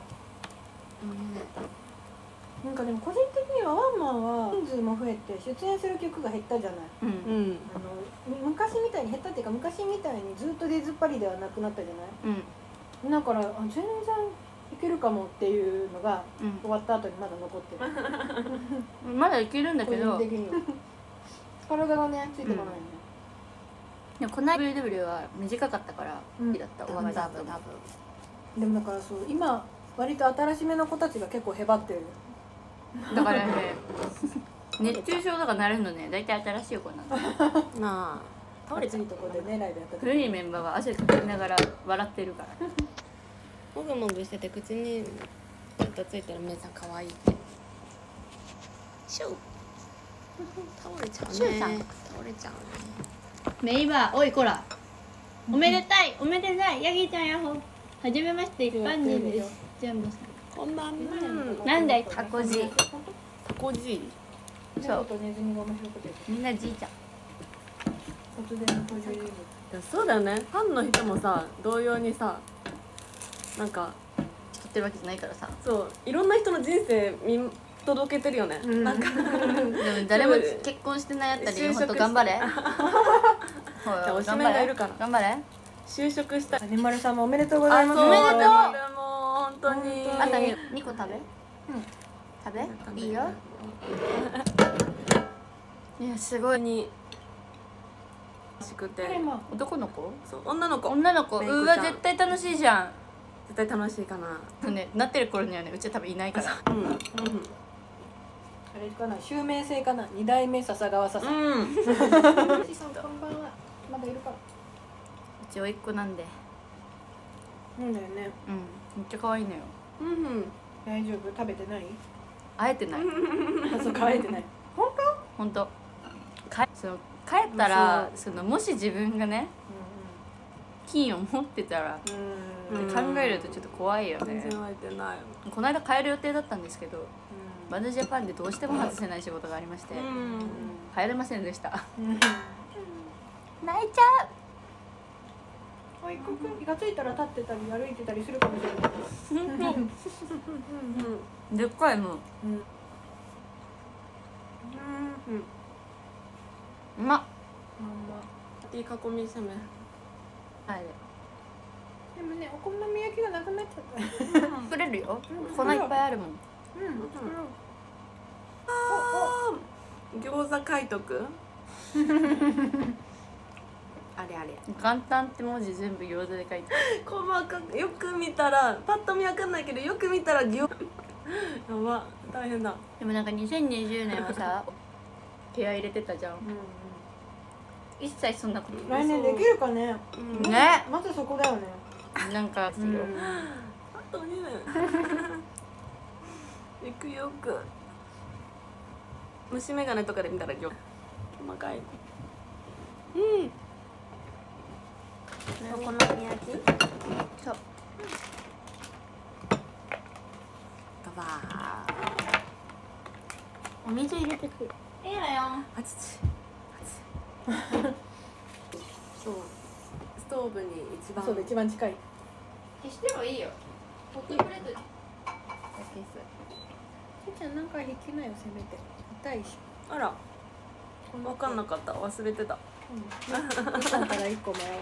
なんかでも個人的にはワンマンは人数も増えて出演する曲が減ったじゃない。 うん、 うん。 あの昔みたいに減ったっていうか昔みたいにずっと出ずっぱりではなくなったじゃない。 うんだからあ全然いけるかもっていうのがうん終わった後にまだ残ってる。 まだいけるんだ個けど、 人的には体がねついてこないね。 でもこの ブイダブリュー は短かったからうん好きだった、終わった後。 でもだからそう今割と新しめの子たちが結構へばってる。 だからね熱中症とかなるのね大体新しい子なんだ。 なあ。倒れちゃ。 暑いうとこでねライブやった時。 古いメンバーは汗かきながら笑ってるから。 もぐもぐしてて口にちょっとついてるめいさん可愛いって。シュー。倒れちゃうね。 シュウさん倒れちゃうね。 メイバー、おいこら。おめでたい、おめでたい、ヤギちゃんやほ。はじめまして、一般人です。ジャンボさこんばんは。 ん。なんだい、タコじ。 タコじ。 そうとネズミが面白くてみんなじいちゃん。 突然の登場人物。 そうだよね。ファンの人もさ同様にさなんか撮ってるわけじゃないからさ。 そういろんな人の人生見届けてるよね。 うんなんかでも誰も結婚してないあったり、 就職ほんと頑張れ。ほじゃあら推しメンがいるから頑張れ。 就職した。 ねまるさんもおめでとうございます。 そうおめでとうでも本当に。 本当あんたににこ食べ。食べ。いいよ。いやすごい。 にしくて、 でも男の子？ そう女の子女の子。 メイクちゃんうわ絶対楽しいじゃん。 絶対楽しいかな。 ね、なってる頃にはねうちは多分いないから。 うんうんあれかな襲名制かな二代目笹川笹。 うん。 おじさんこんばんは。まだいるか。 うち甥っ子なんで。 なんだよね。 うん。めっちゃ可愛いのよ。 うん。 大丈夫食べてない？ 会えてない。 あそう可愛いてない。本本当。かその帰ったらそのもし自分がね金を持ってたら当？ っうん。 て考えるとちょっと怖いよね。 全然湧いてない。 この間帰る予定だったんですけど、バンドジャパンでどうしても外せない仕事がありまして、 うん。 帰れませんでした。 うん。 泣いちゃおいっこくん気がついたら立ってたり歩いてたりするかもしれない。 う。でっかいもう。 うん。 うん。 うまっ。 まんま。 いい囲み攻め。 はい。 でもねお好み焼きがなくなっちゃった。 作れるよ。 うん粉いっぱいあるもん。 うん。作ろう。 ああ。餃子書いとく。あれあれ。 元旦って文字全部餃子で書いて細かくよく見たらパッと見わかんないけどよく見たら餃やば大変だ。 でもなんかにせんにじゅうねんはさ気合い入れてたじゃん。 う一切そんなことん。来年できるかね。 うんね。 まずそこだよね。 なんか、 あとにねん。行くよく。虫眼鏡とかで見たら餃細かい。うん。お好み焼き？ そう。 ババー。 お水入れてくる。いいわよ。 あちち。そう。ストーブに一番。 そうだ一番近い。 消してもいいよ。ホットプレート。消す。 けいちゃんなんか引きなよせめて。痛いし。 あら。分かんなかった忘れてた。 うん。けいちゃんから一個もらおう。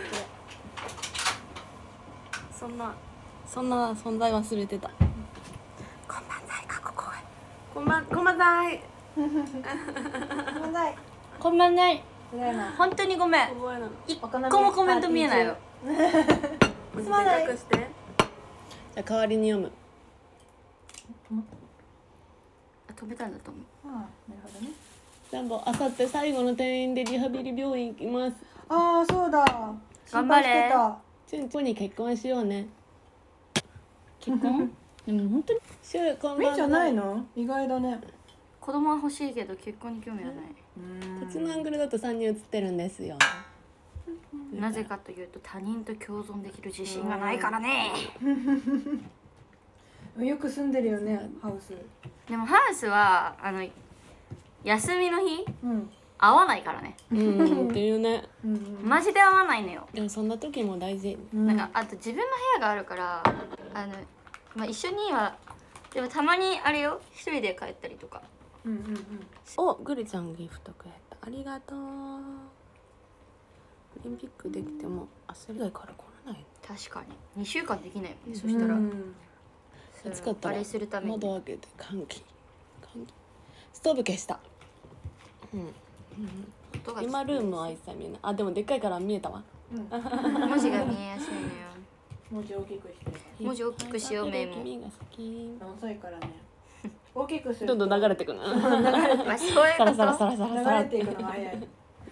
そんなそんな存在忘れてた。こんばんざいかここへ。こんばんこんばんざい。 問題。 こんばんない。 ただいま。 本当にごめん。 覚えなの。 一個もコメント見えないよ。 すまない。隠して。じゃあ代わりに読む。 あ飛べたんだと思う。 ああなるほどね。 ジャンボあさって最後の転院でリハビリ病院行きます。 ああそうだ、 頑張れ心配してた。 チュンチュンに結婚しようね。 結婚でも本当にシュウこんばんは。 メイじゃないの？意外だね。 子供は欲しいけど結婚に興味はない。 こっちのアングルだとさんにん写ってるんですよ。 なぜかというと他人と共存できる自信がないからね。 よく住んでるよね、ハウス。 でもハウスはあの休みの日うん合わないからね。 うんっていうね。 うんうんマジで合わないのよ。 でもそんな時も大事。 うん。 なんかあと自分の部屋があるからあの、まあ、一緒にはでもたまにあれよ一人で帰ったりとか。 うんうんうん。 お、グリちゃんギフトくれた。ありがとう。オリンピックできても焦りないから来らない。 確かににしゅうかんできないよね。そしたらうんその暑かったらあれするために窓開けて換気。換気。ストーブ消した。うん。うん音が今ルームは一切見えない。あ、でもでっかいから見えたわ。 文字が見えやすいのよ。 文字大きくして。 文字大きくしようメイも君が好き。 遅いからね。大きくするとどんどん流れてくな。 まあそういうサことラサラサラサラサラ流れていくのが早い。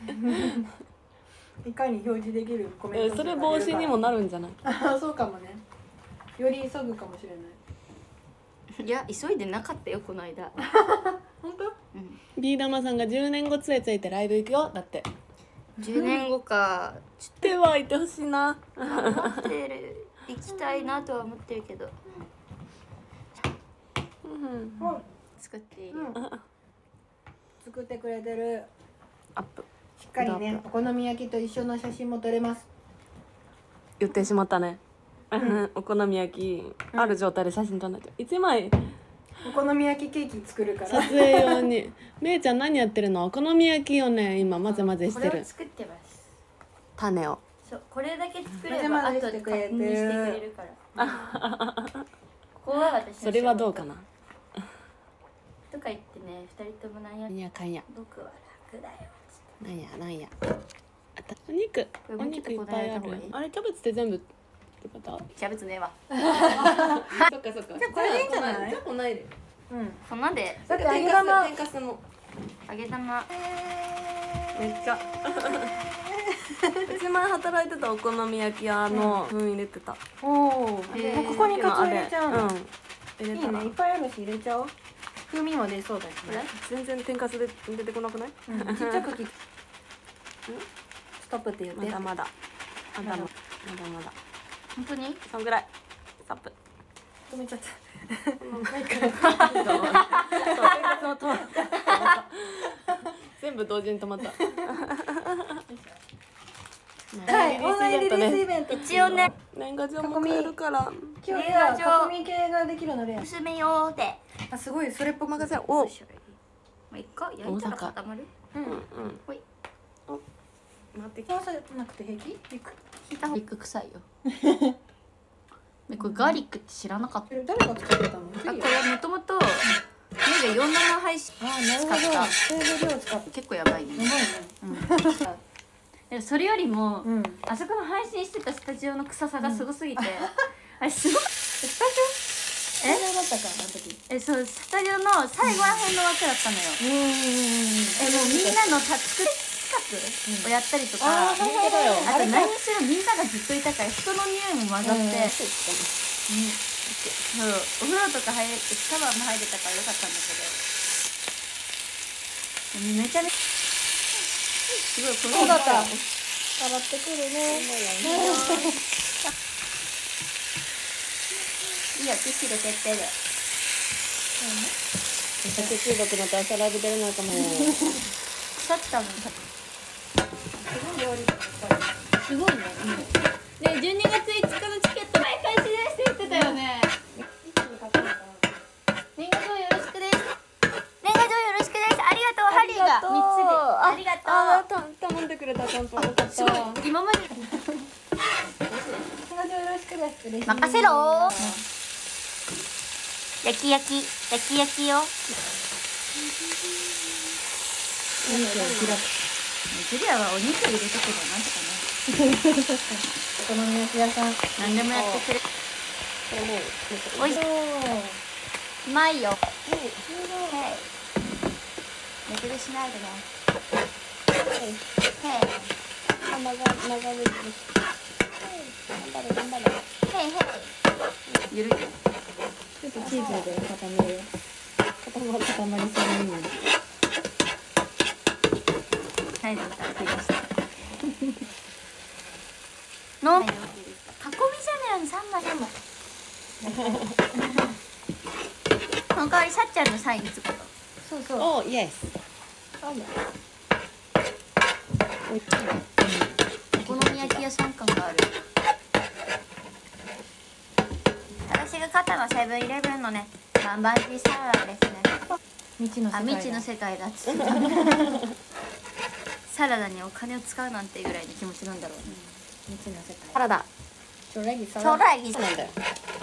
いかに表示できるコメントそれ防止にもなる。 るんじゃない？ あ、そうかもね。より急ぐかもしれない。 いや急いでなかったよこの間。 本当？ うんビー玉さんがじゅうねんごつえついてライブ行くよだって。 じゅうねんごかち手はいてほしいな。 ょっと思ってる行きたいなとは思ってるけどうん。 うん。 作っていい、 うん。作ってくれてる。 アップ。 しっかりね、お好み焼きと一緒の写真も撮れます。 言ってしまったね。お好み焼きある状態で写真撮んないと。一枚お好み焼きケーキ作るから。 撮影用に。めいちゃん何やってるの？お好み焼きをね今混ぜ混ぜしてるこれを。作ってます。 種を。 そうこれだけ作れ混ばぜ混ぜして後で確くれてる認してくれるからここは私のそれはどうかな。 とか言ってね二人ともなんやいやかんや。 僕は楽だよなんやなんや。あたお肉れおもうちょっと肉いっぱいあるこだわった方がいい。 あれキャベツって全部ってこと？ キャベツねえわそっかそっか。じゃこれでいいんじゃないじゃあ来ないで。 うん。 そんなんでだって揚げ玉。 天かすも。 揚げ玉めっちゃ。うち前働いてたお好み焼き屋の分入れてた。 おお。 へーここにカツオ入れちゃうの。 うん。入れたらいいね、いっぱいあるし入れちゃおう。風味も出そうだしね。 全然天かすで出てこなくない？ うん、ちっちゃく切って。ストップって言って。 まだまだ。まだまだまだまだ。 本当にそんぐらい。ストップ。 止めちゃった。 全部同時に止まった。 はい、オンラインリリースイベント。 一応ね年賀状も買えるから。 今日年賀状囲み系ができるので。 娘よーであ、すごい、それっぽく。 任せろ。お。 まあいっか焼いたら固まるうん。 うんうん。 ほい待ってきそうさなくて平気？いく。 引いたガーリック臭いよねこれガーリックって知らなかった。 それ誰が作ってたの？ あこれはもともとねがよん生配信あ、なるほど。 使ったそれで量使って。 結構やばいねやばいね。 でもそれよりも、 うん。 あそこの配信してたスタジオの臭さがすごすぎて、あれすごいスタジオ？え？だったかあの時。 えそうスタジオの最後らへんの枠だったのよ、 うんうんうんうん。 えもうみんなのタック企画をやったりとか、 あー、本当だよ。 あと何しろみんながずっといたから人の匂いも混ざって、 うんそうお風呂とか入れてシャワーも入れたからよかったんだけどめちゃめちゃすごいこそうだった。 い変わってくるね。 いよティッシュで決定で酒中毒のと朝ライブ出れないかも。 腐ったのすごいね、うん、でじゅうにがついつかのチケット毎回しですって言ってたよね。年賀状よろしくです。年賀状よろしくです。ありがとうハリーがみっつでありがとう。 あた頼んでくれたちゃんとよかった。 すごい今まで年賀状よろしくです。嬉しい。 任せろ焼き焼き焼き焼きよ。ジュリアはお肉入れとけばなんとかね。 お好み焼き屋さん。 何でもやってくれ。 これもうおいしい。うまいよ。 すごい。 め逆でしないでね。 はいへいあ長長めです頑張れ頑張れへいへい。ゆるい。 ちょっとチーズで固めるよ。 固まる固まりそうなイメージ。 はい、だったら食い出した。の。囲みじゃねん、三枚でも。その代わりさっちゃんのサインつくと。 そうそう。 おイエスお好み焼き屋さん感がある。私が買ったのはセブンイレブンのね、バンバンジーサラダですね。 未知の世あ、 界だ。 未知の世界だっつって。サラダにお金を使うなんていうぐらいの気持ちなんだろうね。 未知の世界。 サラダチョレギサ超大義。 そうなんだよ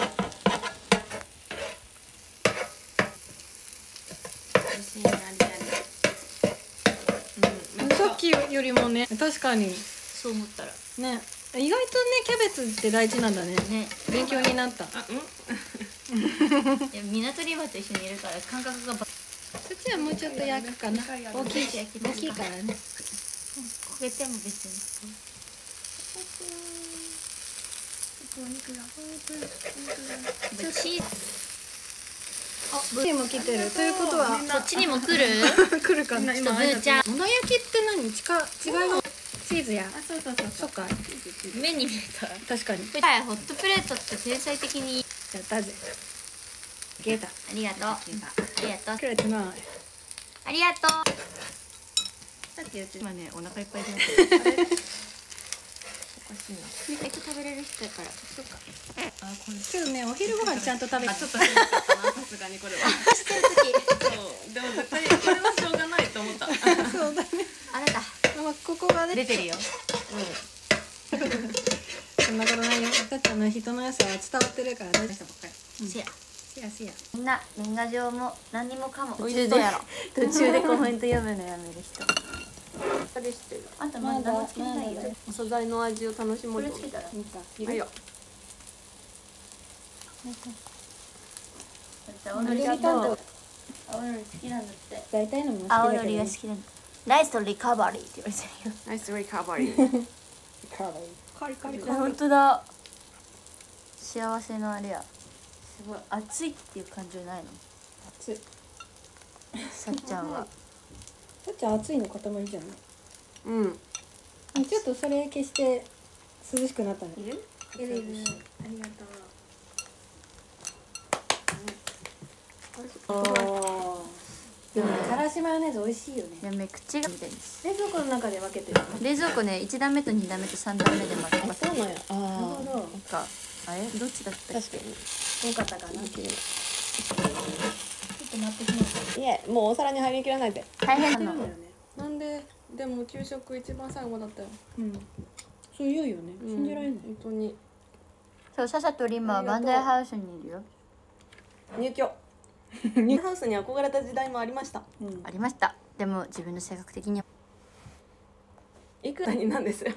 さっきよりもね、確かにそう思ったらね、意外とねキャベツって大事なんだね。 ね。 勉強になった。 いや、港リバと一緒にいるから感覚がばそっちはもうちょっと焼くかな。大きいし大きいからね。 焦げても別に。お肉がチーズ。 あ、ブリも来てる。ということはそっちにも来る？ 来るかな。 ちょっとブーちゃん。 物焼きって何？近違いのチーズや。 あそうそうそうそっか。 目に見えた。 確かに。 はい、ホットプレートって天才的に。 やったぜ。ゲータ。 ありがとう。ありがとう。 くれてない。 ありがとう。 さっきやって今ね、お腹いっぱいで。 おかしいな肉食べれる人やから。そっか。 あ、これ今日ねお昼ご飯ちゃんと食べて。 ちょっと変だったなさすがにこれはしてる時。 そうでも絶対これはしょうがないと思ったそうだね。 あなたまあここがね。 出てるよ。 そんなことないよ。さっちゃんの人の良さは伝わってるから大丈夫ばっかり。 せや。 せやせや。 みんな年賀状も何にもかも。 おいでどうやろ。途中でコメント読むのやめる人。 あれしてるあんたまだ何もつけてないよ。 素材の味を楽しもうとこれつけたら。 はいよ青のりがとう。青のり好きなんだって。 大体のも好きだけどね。 青のりが好きなんだ。ライスとリカバリーって言われてるよ。 ナイスリカバリーカレー。 カリカリ本当だ。幸せのあれや。すごい暑いっていう感じじゃないの。 熱い。 さっちゃんは。 さっちゃん熱いの塊じゃない。 うんあ、ちょっとそれ消して涼しくなったね。 いる？ いるいる。ありがとう。おー。でもね、からしマヨネーズ美味しいよね。 やめ口がみたいです。 冷蔵庫の中で分けてる。 冷蔵庫ね、一段目と二段目と三段目でまとまってそうなんやあなるほあど。 なんかあれどっちだったっけ？ 確かに多かったかな。ちょっと待ってきます。 いえもうお皿に入りきらないで大変なの。 そうだよね。 なんででも給食一番最後だったようん。そう言うよね。信じられない。 本当にそう、ササとリンマはバンダイハウスにいるよ。 入居ニューハウスに憧れた時代もありましたうん。 ありました。でも自分の性格的にはいくらになんですよ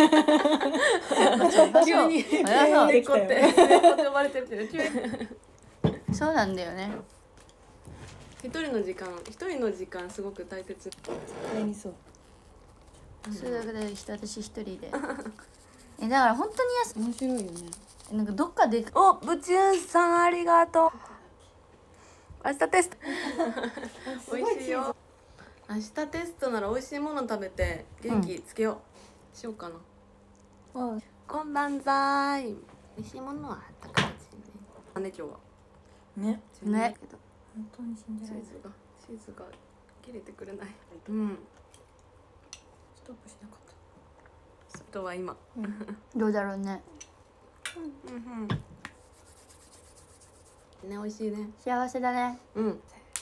急に。 あらそう猫って猫って呼ばれてるけど急にそうなんだよね。 一人の時間一人の時間すごく大切何にそう。 そうだから私一人で。えだから本当に安面白いよね。 い。なんかどっかでおぶちゅんさんありがとう明日テスト美味しいよ明日テストなら美味しいもの食べて元気つけよう、しようかなあ、 こんばんざい美味しいものはあったかもしれないね今日はね。 ね。 本当に信じられない。 チーズがチーズが切れてくれないうんストップしなかっ外は今どうだろうね。 うんうんね美味しいね幸せだね。 うん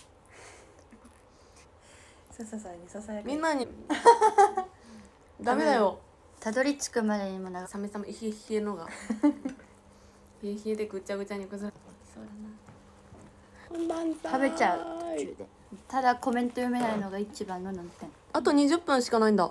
た。さささにささやか。 みんなにダメだよたどり着くまでにもな。 サメサメ冷え冷えのが冷え冷えでぐちゃぐちゃに崩れそうだなこんばんざい食べちゃう途中で。ただコメント読めないのが一番の難点。 あとにじゅっぷんしかないんだ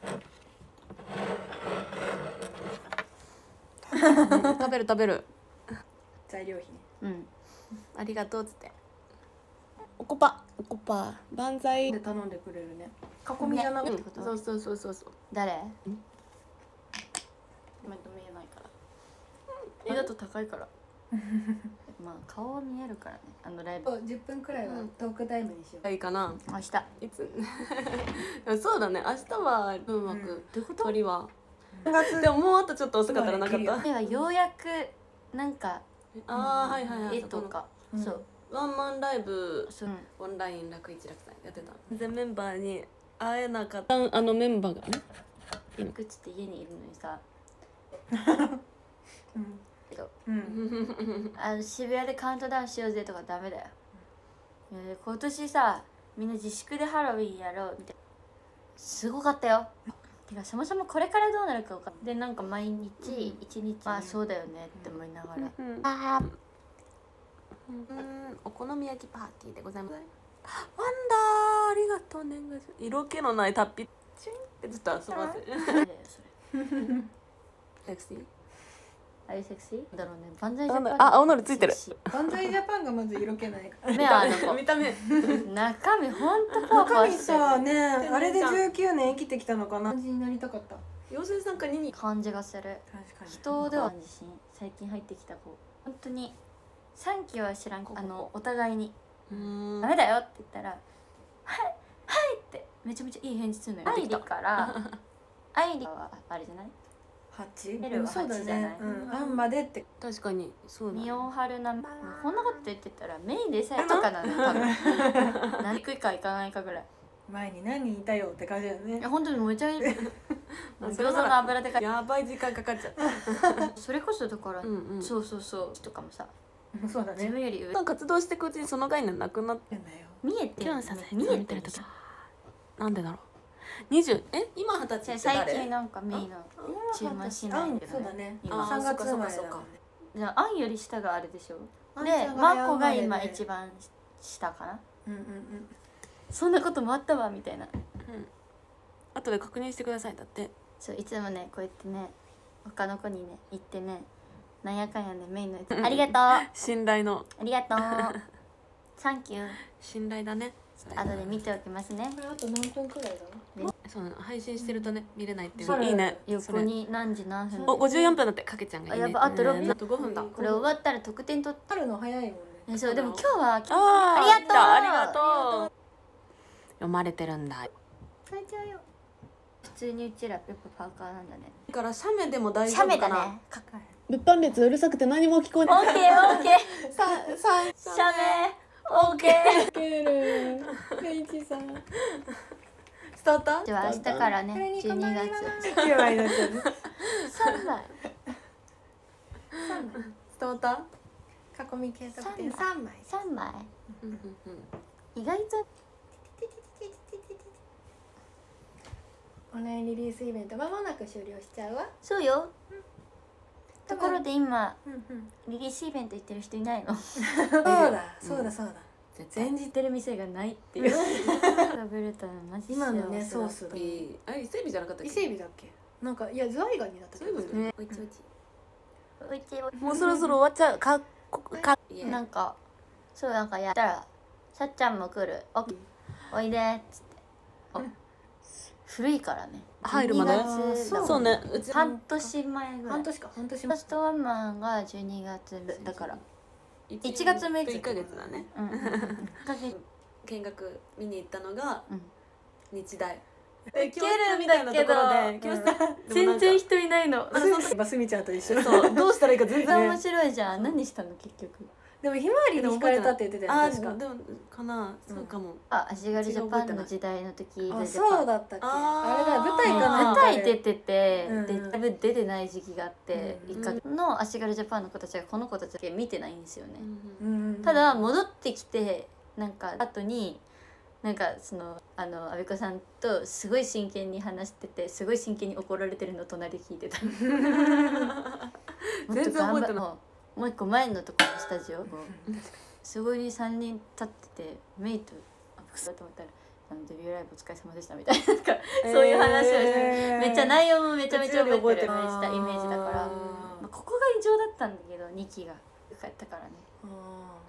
うん食べる食べる材料費ね。 うん。 ありがとうっつっておこぱおこぱ万歳で頼んでくれるね。囲みじゃなくて、 ことそうそうそうそうそう誰？今見えないから。絵だと高いから。まあ顔は見えるからね。あのライブ。 じゅっぷんくらいはトークタイムにしよう。 いいかな明日。 いつそうだね明日はうまく、 どういうこと？ 鳥はでももうあとちょっと遅かったらなかったではようやくなんかああはいはいはい絵とか、 うんそうワンマンライブそうオンライン楽一楽さんやってた全メンバーに会えなかったあのメンバーがね行くっつって家にいるのにさうんけどうんあの渋谷でカウントダウンしようぜとかダメだよ。いや今年さみんな自粛でハロウィンやろうみたいなすごかったよ。てかそもそもこれからどうなるか分かんないでなんか毎日一日まあそうだよねって思いながら、 あーうんお好み焼きパーティーでございますワンダーありがとうね色気のない達筆チュンってずっと遊ばせそれだよそれセクシーあれセクシーだろうね。万歳ジャパンあ青のりついてるセクシバンザイジャパンがまず色気ないからー目はあの子見た目中身ほんとポワポワ中身してるさねあれでじゅうきゅうねん生きてきたのかな感じになりたかった。 妖精さんかにに感じがする。 確かに人では自信最近入ってきた子本当に三期は知らんあのお互いにうーんダメだよって言ったら「はいはい」ってめちゃめちゃいい返事するのよ。アイリからアイリはあれじゃないハチエルはそうだハチじゃないねうんあんまでって確かにそうミだオハルなこんなこと言ってたらメインでさえとかなのよ多分何行くか行かないかぐらい。 前に何人いたよって感じだよねいや本当にめちゃいいあ餃子の油でかいやばい時間かかっちゃうそれこそだから、 うんうんそうそうそうとかもさそうだね自分より上活動していくうちにその概念なくなってんだよ見えてる見えてる時なんでだろうにじゅうえ今二十歳って最誰近なんかメイの注文しないんだけどそうだね今さんがつ生まれそうかそうかだもんねじゃあアンより下があれでしょであんちゃんがマコが早生ま今れで一番下かなうんうんうんそんなこともあったわみたいな後で確認してくださいだってそういつもねこうやってね他の子にね言ってねなんやかんやねメインのやつありがとうあ信頼のりがとうサンキュー信頼だね後で見ておきますねこれあと何分くらいだろそうなの配信してるとね見れないっていそうれいいね横に何時何分おごじゅうよんぷんだってかけちゃんがいいねあやばあとろっぷんうんあとごふんだこれ終わったら得点取って春の早いもんねえそうでも今日はあーありがとうありがとう読まれてるんだ書いちゃうよ普通にうちらやっぱパーカーなんだねだから写メでも大丈写メ夫かなだねか物販列うるさくて何も聞こえオッケーオッケーささ写メオッケーけるペイチさん伝わったじゃあ明日からねじゅうにがつきゅうまいになっちゃうねさんまい伝わった囲み系特典さんまいさんまうんうんうんい意外とオンラインリリースイベントまもなく終了しちゃうわそうよところで今うんうんリリースイベント行ってる人いないのそうだそうだそうだ絶対前日てる店がないっていう食べれたらマジ幸せだ今のねソースいいあ伊勢海老じゃなかったっ伊け勢海老だっけなんかいやズワイガニだったそういうことねおいちおいちおいちいもうそろそろ終わっちゃうかこかなんかそうなんかやったらさっちゃんも来るおおいでっつってお古いからね入るまでじゅうにがつだもんそうねうち半年前ぐらい半年か半年ラストワンマンがじゅうにがつだからいいちがつめいついっかげつだねうんうんかけ見学見に行ったのがうん日大けるんだけど教室全然人いないのバスミちゃんと一緒そうどうしたらいいか全全然然面白いじゃん何したの結局でもひまわりに惹かれたって言ってたよあね確かーでもかなそうかもあ足軽ジャパンの時代の時あそうだったっけあーあれだ舞台かな舞台出てて、 うんうんでだいぶ出てない時期があって、 うんいっかげつの足軽ジャパンの子たちがこの子たちだけ見てないんですよね、 うんただ戻ってきてなんか後になんかそのあの阿部子さんとすごい真剣に話しててすごい真剣に怒られてるのを隣で聞いてた全然覚えてないもうもう一個前のところのスタジオすごいさんにん立っててメイと阿部子さんと思ったらあのデビューライブお疲れ様でしたみたいななんかそういう話をして、 えーめっちゃ内容もめちゃめちゃ覚えてる覚えてるしたイメージだから、 あまあ、ここが異常だったんだけどにきがよかったからねあ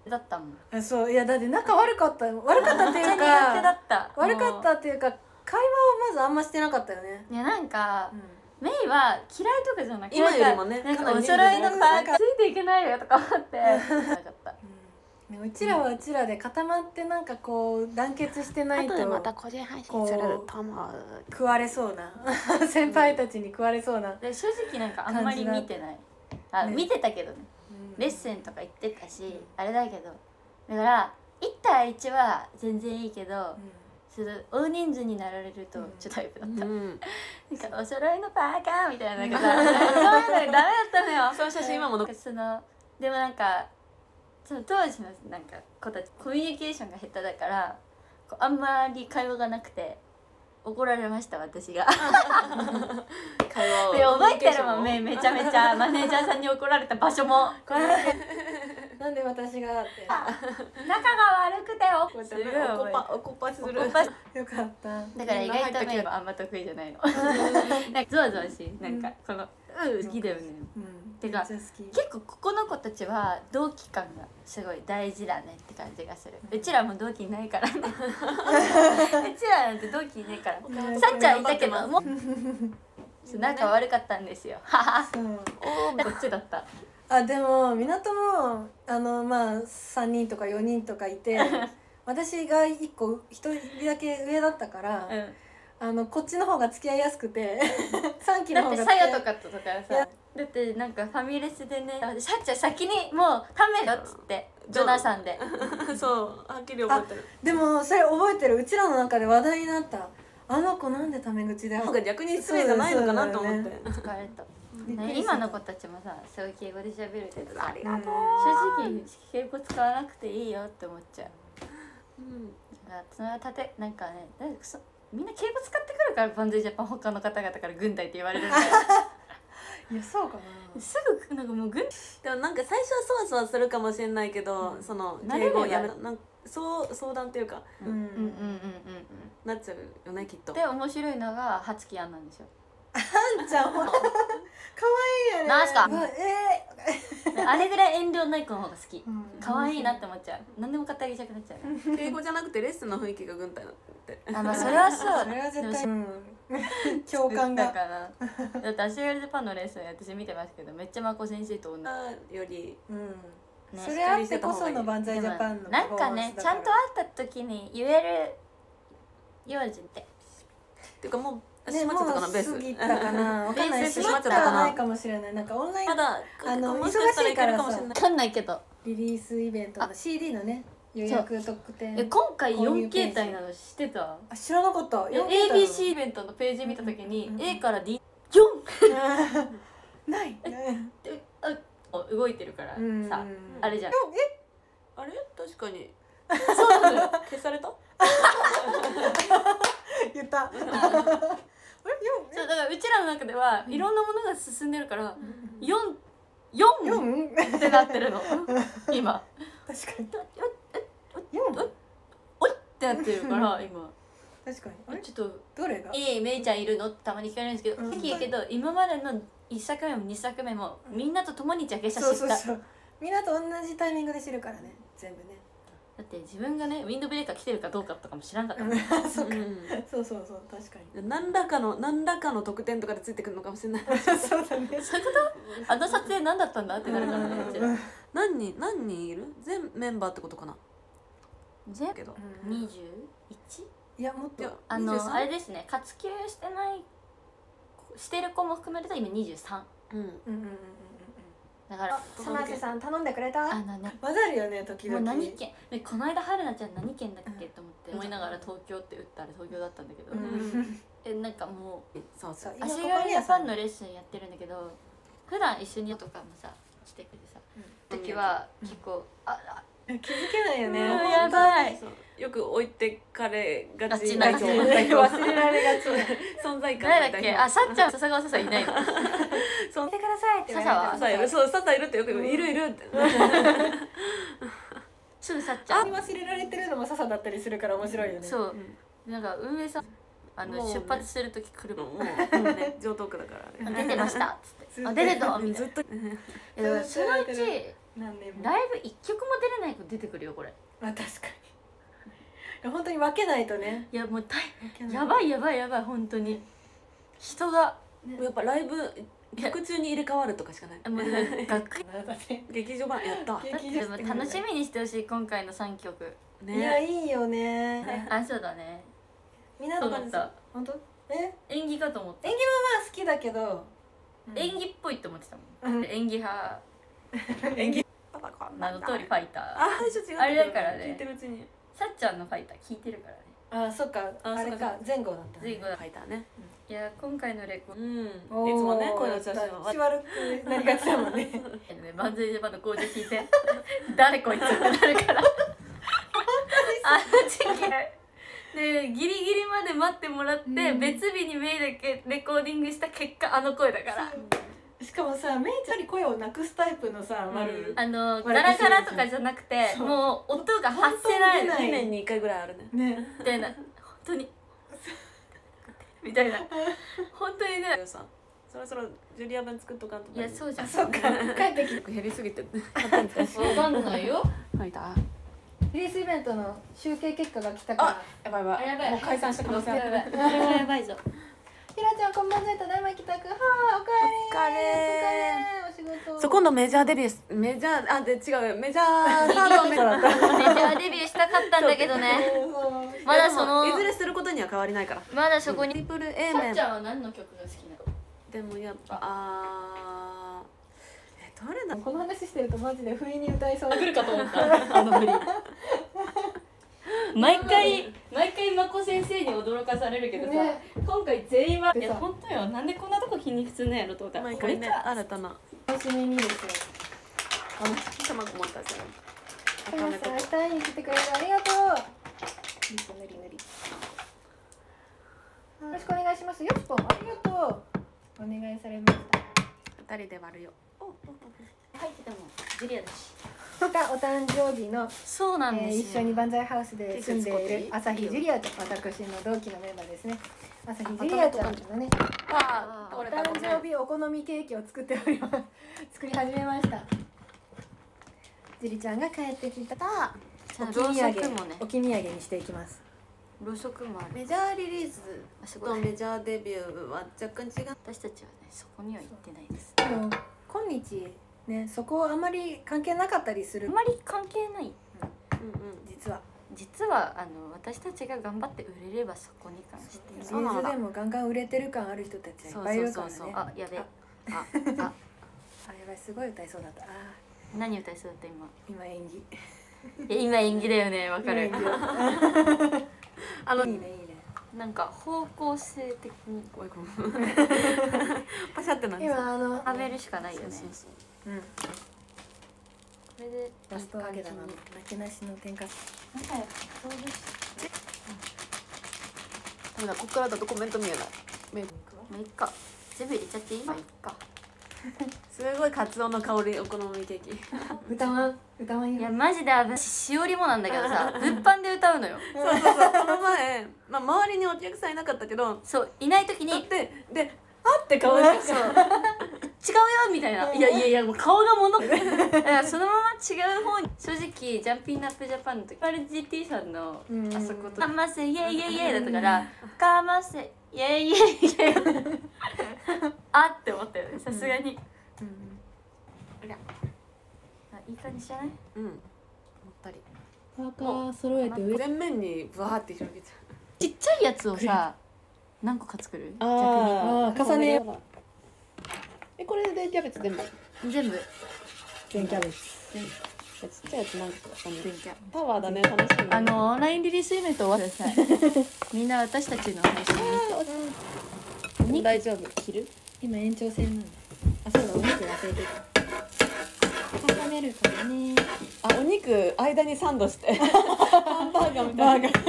だったもん。 あそういやだって仲悪かった悪かったっていうめっちゃ苦手だかった悪かったもっていうか会話をまずあんましてなかったよね。 ういやなんかうメイは嫌いとかじゃなくて今よりもねなんかおかなり揃いのパーカーついていけないよとか思ってなかったんねうちらはうちらで固まってなんかこう団結してないと個人配信すると思う。 食われそうな先輩たちに食われそうな、 で正直なんかあんまり見てないあ、 ね見てたけどねうんレッスンとか行ってたしあれだけどだからいち対いちは全然いいけどその大人数になられるとちょっとタイプだった、 うん。 なんかお揃いのパーカーみたいななんかさそういうのダメだったのよその写真今も残そのでもなんかその当時のなんか子たちコミュニケーションが下手だからこうあんまり会話がなくて怒られました私が会話を。 で覚えてるもんめめちゃめちゃマネージャーさんに怒られた場所もなんで私がって仲が悪くておこうやってすごいねおこ覚えぱおこぱする。 おこぱよかっただから意外とメイはあんま得意じゃないのなんかゾワゾワしなんかこのうん好きだよねうんてかめっちゃ好き結構ここの子たちは同期感がすごい大事だねって感じがするうちらも同期いないからねうちらなんて同期いないからうんさっちゃんいたけどもうそう仲悪かったんですよははそうこっちだったあでも港もあのまあさんにんとかよにんとかいて私がいっこひとりだけ上だったから、 うんあのこっちの方が付き合いやすくてさんきのだって方が付き合いさやとかとかさだってなんかファミレスでねさっちゃん先にもうためよっつってジョナサンでそうはっきり覚えてる。 でもそれ覚えてるうちらの中で話題になったあの子なんでタメ口でなんか逆に失礼じゃないのかなと思って。 疲れたびっくねりした今の子たちもさそういう敬語で喋るけどさありがとう。 正直敬語使わなくていいよって思っちゃううんだからそれはたてなんかねなんかそみんな敬語使ってくるからバンズイジャパン他の方々から軍隊って言われるんだよいやそうかなすぐなんかもう軍でもなんか最初はそわそわするかもしれないけど、その慣れれば敬語をやめなんかそう相談っていうかうんうんうんうんうんうんなっちゃうよねきっと。 で面白いのがはつきあんなんですよあんちゃんほんとかわいいよねなんすかうわえあれぐらい遠慮ない子の方が好きーうん可愛いなって思っちゃう何でも買ってあげたくなっちゃうね敬語じゃなくてレッスンの雰囲気が軍隊だって。 あまあそれはそうそれは絶対でもうん共感がだからだってアシュラルジャパンのレッスン私見てますけどめっちゃまこ先生と同じあよりうんねそれあってこその万歳ジャパンのなんかねちゃんと会った時に言えるようにってっていうかもうね、 閉まっちゃったかなもうベース。 過ぎたかなわかんないベース閉まっちゃったないかもしれないなんかオンラインまだあのもしかしたらいけるかもしれない。 分かんないけどリリースイベントの シーディー のね予約特典え今回購入よん形態なの知ってたあ知らなかったえよん形態なのエービーシー イベントのページ見た時にうん A から ディーよんないってあ動いてるからうんさあれじゃんあれ確かにそうなのよ消された？ 言ったあれよそうだからうちらの中ではいろんなものが進んでるからよんよよんんってなってるの今確かにおよんってなってるから今確かにあれちょっとどれが 「ええめいちゃんいるの?」ってたまに聞かれるんですけどうんさっき言うけど今までのいっ作目もに作目もみんなと共にジャケ写そう知ったそうそうみんなと同じタイミングで知るからね全部ねだって自分がねウィンドブレーカー来てるかどうかとかも知らんかったもんそうかうんそうそうそう確かに何らかの何らかの特典とかでついてくるのかもしれない。 そうだねそういうことあの撮影何だったんだってなるからねうちら何人何人いる？全メンバーってことかな。 全けど。 にじゅういちいやもっといやあにじゅうさんのあれですね活休してないしてる子も含めると今にじゅうさんうん。 うんうんうんうんうんだからさませさん頼んでくれたあのね混ざるよね時もう 々 何県でこの間春菜ちゃん何県だっけと思って思いながら東京って打ったら東京だったんだけど、 うんえなんかもうそうそう。 今足ここには軽ジャパンのレッスンやってるんだけど普段一緒にとかもさしてくれてさ、時は結構ああ気づけないよねうんやばいそうよく置いてかれがちなな代表代表忘れられがち存在感誰だっけあさっちゃん笹川ささいないのそ見てくださいって言われて笹はさいるそうささいるってよく言ういるいるって。 すぐさっちゃん忘れられてるのも笹だったりするから面白いよねそうなんか運営さんあのもうね出発する時車もうもうね上等区だからあれ。 出てましたっつってずっとあ出てたみたいなずっと。 えだからそのうち何年も。 ライブ一曲も出れない子出てくるよこれ。 まあ確かに。いや本当に分けないとね。 いやもう大分けないやばいやばいやばい本当に人がやっぱライブ曲中に入れ替わるとかしかない。 もう楽劇場版やった劇場でも楽しみにしてほしい今回のさんきょく。 いやいいよね。 あそうだね。 みんなのそう思った。 本当？え？ 演技かと思った。 演技もまあ好きだけど。 演技っぽいって思ってたもん。 うん演技派演技名の通りファイター。 あ最初違うあれだからね聞いてるうちにさっちゃんのファイター聞いてるからね。 あそっかああれかそっか前後だったね。 前後ファイターね。 いや今回のレコうんいつおーもね声の調子は口悪くなりがちだもんね。 漫才ジャパンの工場聞いて誰こいつってなるからあの時期でギリギリまで待ってもらって、 うん、 別日にメイだけレコーディングした結果あの声だからしかもさメイちゃんに声をなくすタイプのさ、まるあのガ笑ラかしてるじゃんガラとかじゃなくてそうもう音が発せない本当に出ないにねんにいっかいぐらいあるねねみたいな本当にみたいな本当にねさそろそろジュリア版作っとかんといやそうじゃんそっか帰ってきて減りすぎて分かんないよファイターリリースイベントの集計結果が来たからあやばいやばいやばいもう解散した可能性あるやばいこれはやばいぞひらちゃんこんばんはただいま帰宅はあおかえりお疲れお疲れお仕事そう今度メジャーデビューすメジャーあで違うメジャーサードメジャーだったメジャーデビューしたかったんだけどねそうまだそのいずれすることには変わりないからまだそこにトリプル A 面さっちゃんは何の曲が好きなのでもやっぱあーえどれだこの話してるとマジで不意に歌いそう来るかと思ったあの振り毎回毎回まこ先生に驚かされるけどさ、 ね今回全員はでさいや本当よなんでこんなとこ筋肉痛なんやろと思ったら毎回ねこれか新たな楽しみにですよ卵もあったじゃん皆さん明日会いに来てくれてありがとうぬりぬりよろしくお願いしますよしぽんありがとうお願いされました二人で割るよおおお入ってたもんジュリアだしがお誕生日の、 そうなんえーですよ、 一緒に万歳ハウスで住んでいるあ朝日ジュリアと私の同期のメンバーですね朝日ジュリアちゃんのねあお誕生日お好みケーキを作っております作り始めましたジュリちゃんが帰ってきたらお気ろう土産そくもねお気土産にしていきますろうそくもあるメジャーリリースあすごいとメジャーデビューは若干違う私たちはねそこには行ってないですでも今日ねそこあまり関係なかったりするあまり関係ない、 うんうん実は実はあの私たちが頑張って売れればそこに関してビそうなんだーズでもガンガン売れてる感ある人たちそがいうっぱいいるからねそうそうそうあやべああああやばいすごい歌いそうだったあ何歌いそうだった今ー今演技え今演技だよねわかる今演技あのいいねいいねなんか方向性的にごめんごめんパシャってなんです今あの食べるしかないよねそうそうそううんこれでラスト揚げ玉のなけなしの天かすなんかそうですダメだこっからだとコメント見えないめもういっか全部入れちゃっていいまあいっかすごいカツオの香りお好みケーキ歌わん歌わんよいやマジで危ないしおりもなんだけどさ物販で歌うのよそうそうそうこの前、まあ、周りにお客さんいなかったけどそういない時にだってであって顔してそう違うよみたいないやいやいやもう顔がものだからそのまま違う方に正直ジャンピングアップジャパンの時 アールジーティー さんのうんあそこと「かませイエイイエイイエイ」だったから「かませイエイイエイイエイ」あって思ったよねさすがにあいい感じじゃないうんもったりパーカー揃えて上全面にブワーって広げちゃちっちゃいやつをさ何個か作るうあー重ねようえこれでキャベツ全部全部全キャベツちっちゃいやつなんかあの全キャタワーだね楽しいねあのオンラインリリースイベント終わってくださいみんな私たちの配信見て大丈夫切る今延長戦なんだあそうだお肉忘れてた挟めるからねあお肉間にサンドしてハンバーガーみたいな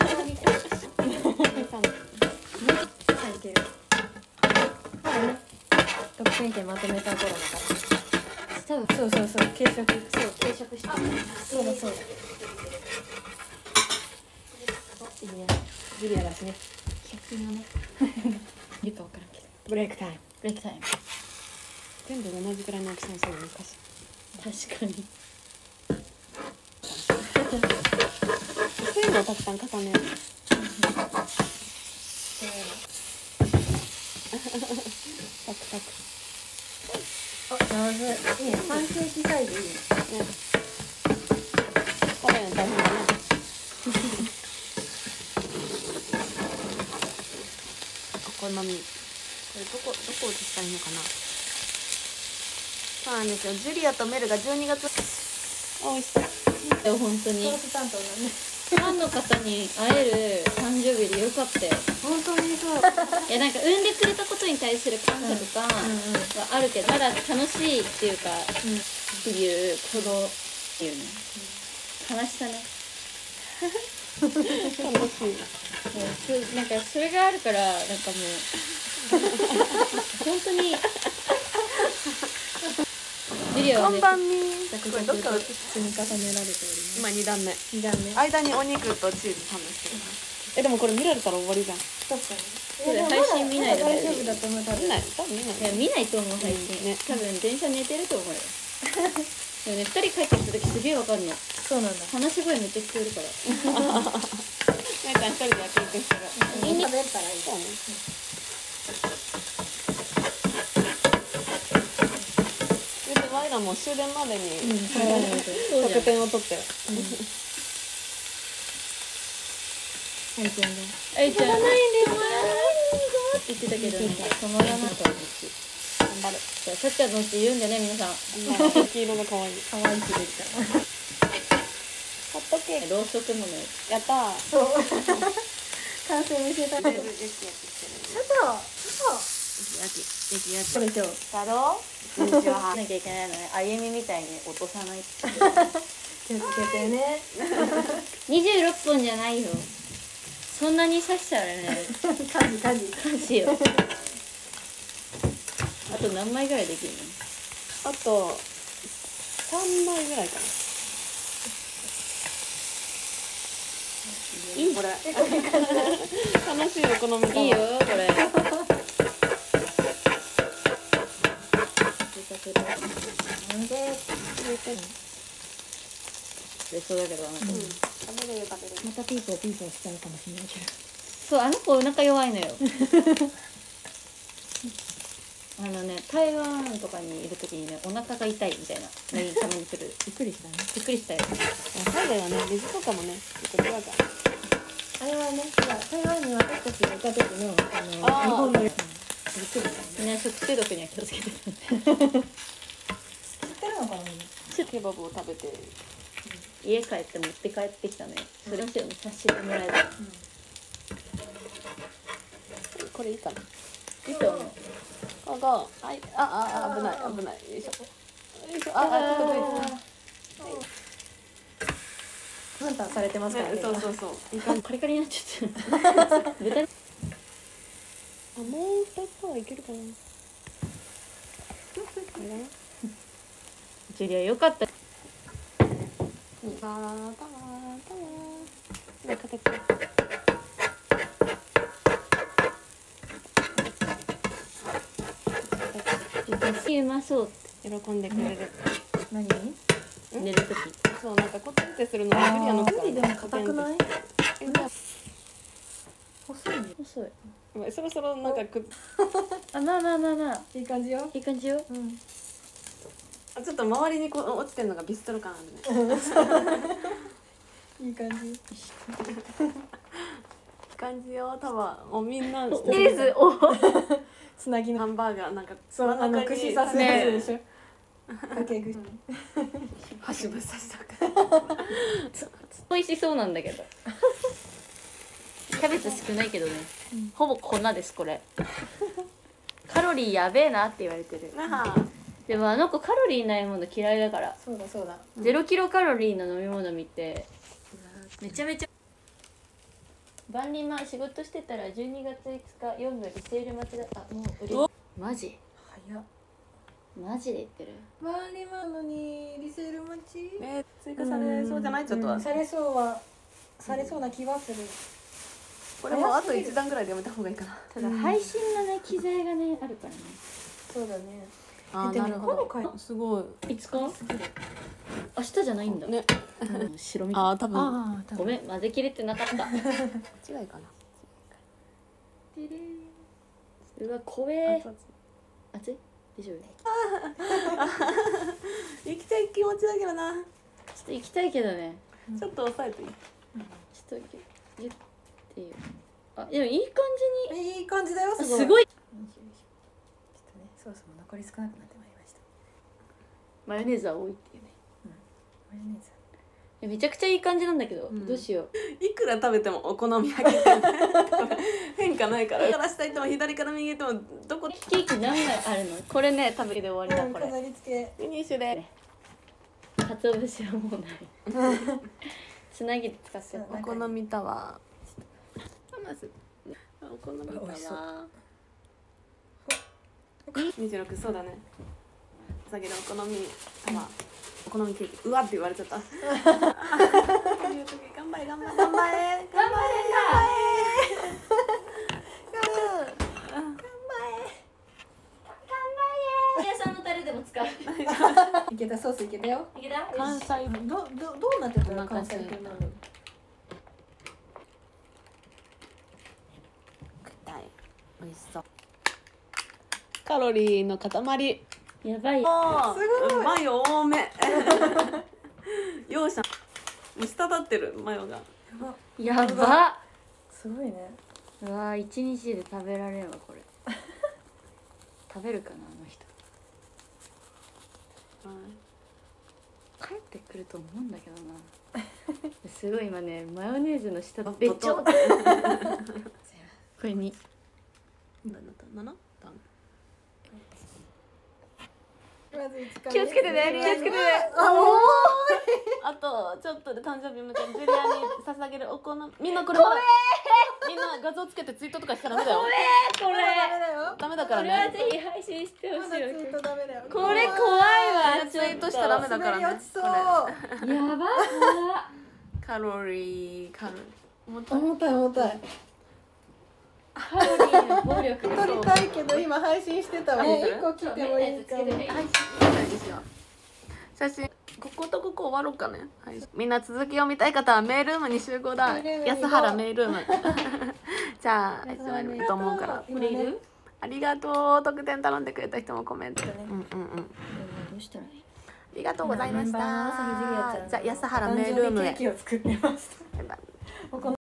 はいいけるまだね特選券まとめた頃だから多分そうそうそう軽食そう定食してそうだそうだいいねジュリアだしねひゃく均のねいるか分からんけどブレイクタイムブレイクタイム全部同じくらいの大きさにするの難しい確かに線をたくさん重ねる。サクサク。 あ、上手。いいね。パンケーキサイズいいね。 ね。食べるの大変だね。お好み。これどこどこ映したらいいのかな。そうなんですよ。ジュリアとメルがじゅうにがつ。あ、美味しそう。 本当にソース担当だね。 ファンの方に会える誕生日でよかったよ。 本当にそう。 いやなんか産んでくれたことに対する感謝とかはあるけど、まだ楽しいっていうか、っていうこのっていうね、悲しさね。 楽しい。 もうそなんかそれがあるからなんかもう本当にジュリアはね看板にこれどっか積み重ねられております。 今に段目。 二段目。 間にお肉とチーズサンドしてる。えでもこれ見られたら終わりじゃん。 確かに。 それ配信見ないで大丈夫だと思う。多分見ない多分見ないいや見ないと思う配信、 ね多分電車寝てると思うよでもねふたり帰ってきた時すげえわかんのそうなんだ。 話し声めっちゃ聞こえるからなんか一人で焼肉してる。 みんな食べたらいい。 そうね。でワイらも終電までにそうじゃん得点を取って。 はい、全然。 あいちゃんないんだよって言ってたけどね止まらなかった頑張る。 さっちゃんのって言うんだよね皆さん黄色が可愛い。 可愛いしできた。 ホットケーキ。 ろうそくもねやったー。 そう。完成見せたい。ちょっと。 焼き焼きしてる。 ちょっ焼き焼き焼き。 と。これでしょ。 だろう。こんにちは。 しなきゃいけないのねあゆみみたいに落とさない気をつけてね。 にじゅうろっぽんじゃないよそんなに刺したらねカジカジ。 どうしようあと何枚ぐらいできるのあと三枚ぐらいかな。いいこれ。楽しいお好みだわ。 いいよこれなんで。 でそうだけどあの子、 うん。食べれる食べれる。 またピーポーピーポーしちゃうかもしれないけど。 そうあの子お腹弱いのよあのね台湾とかにいる時にねお腹が痛いみたいなのにたまに来るびっくりしたね。 びっくりしたよ海外はね水とかもね結構違うから。 あれはね、ほら台湾に私たちがいた時のあのあー日本の。びっくりしたね。 みんな食中毒には気をつけて知ってるのかな。 ケバブを食べて。 家帰って持って帰ってきたねそれをして差し入れもらえたこれいいかな。 いいと思うここはいああ危ない危ないよいしょ。よいしょああちょっとついてハンターされてますからね。 ね。 そうそうそう。いい感じ。 カリカリになっちゃった豚あもう二つはいけるかな。これだな。 ジュリアよかったたまたまたま。形。 うまそう喜んでくれる。 何？ 寝る時そうなんかコテンってするのがジュリアの手でも硬くない？ えじゃあ細いね。 細いごめんそろそろなんかくあまあまあまあまあいい感じよ。 いい感じようん。 あちょっと周りにこう落ちてるのがビストロ感あるね。 いい感じ。 いい感じよ。多分もうみんなイリスおつなぎの。 ハンバーガーなんかそうあの串刺すやつでしょ。かけ串。 箸ぶっ刺したから美味しそうなんだけどキャベツ少ないけどね、ほぼ粉ですこれカロリーやべえなって言われてるなあでもあの子カロリーないもの嫌いだからそうだそうだ。 ゼロキロカロリーの飲み物見てめちゃめちゃ万里マ仕事してたらじゅうにがついつかよんがリセール待ちだあもう売れるマジ早っ。 マジで言ってる万里マのにリセール待ち？ えー追加されそうじゃないちょっとはされそうはされそうな気はする。 これもあと一段ぐらいでやめた方がいいかな。 ただ配信のね機材がねあるからねそうだね。 あーでもなるほどこの回すごいいつか明日じゃないんだねうん白身あー多分ああごめん混ぜきれてなかった違いかなうわ怖え熱々 熱い大丈夫行きたい気持ちだけどなちょっと行きたいけどねちょっと抑えていいちょっとギュッていうあでもいい感じにいい感じだよあすごいすごいちょっとねそろそろ残り少なくなってまいりましたマヨネーズは多いっていうねマヨネーズいやめちゃくちゃいい感じなんだけど、 うんどうしよういくら食べてもお好み焼きって変化ないから右から下行っても左から右行ってもどこケーキ何枚あるのこれね食べて終わりだこれ飾り付けフィニッシュで鰹節はもうないつなぎで使ってお好みタワーまずお好みタ美味しそワーにじゅうろくそうだねお酒でお好みタワーお好みケーキうわって言われちゃった頑張れ頑張れ頑張れ頑張れ屋さんのタレでも使ういけたソースいけたよいけた関西どどどうなってたら関西風なの食いたい美味しそうカロリーの塊やばいあすごいマヨ多め容赦もう滴ってるマヨがやばすごいねうわー一日で食べられるわこれ食べるかなあの人帰ってくると思うんだけどなすごい今ねマヨネーズの下べっちょってこれに何だったなな段まず一気をつけてね気をつけてねあ重いあとちょっとで誕生日迎えジュリアに捧げるお好みみんなこれまだみんな画像つけてツイートとかしちゃダメだよこダメれだよダメだからこれはねぜひ配信してほしいわまだツイートダメだよこれ怖いわツイートしちゃダメだからね滑り落ちそうやば怖っカロリーカロリー重たい重たい重たいカロリーの暴力撮りたいけど今配信してたわはい一個切ってもいいかもはい写真こことここ終わろうかね、はい、みんな続きを見たい方はメールームに集合だメールームに安原メールームじゃあ一緒にいると思うから今ねありがとう特典頼んでくれた人もコメントねうんうんうんどうしたらいいありがとうございましメンバーの朝日ジュリアちゃんたじゃあ安原メールームへ誕生日ケーキを作ってましたバイバイお好み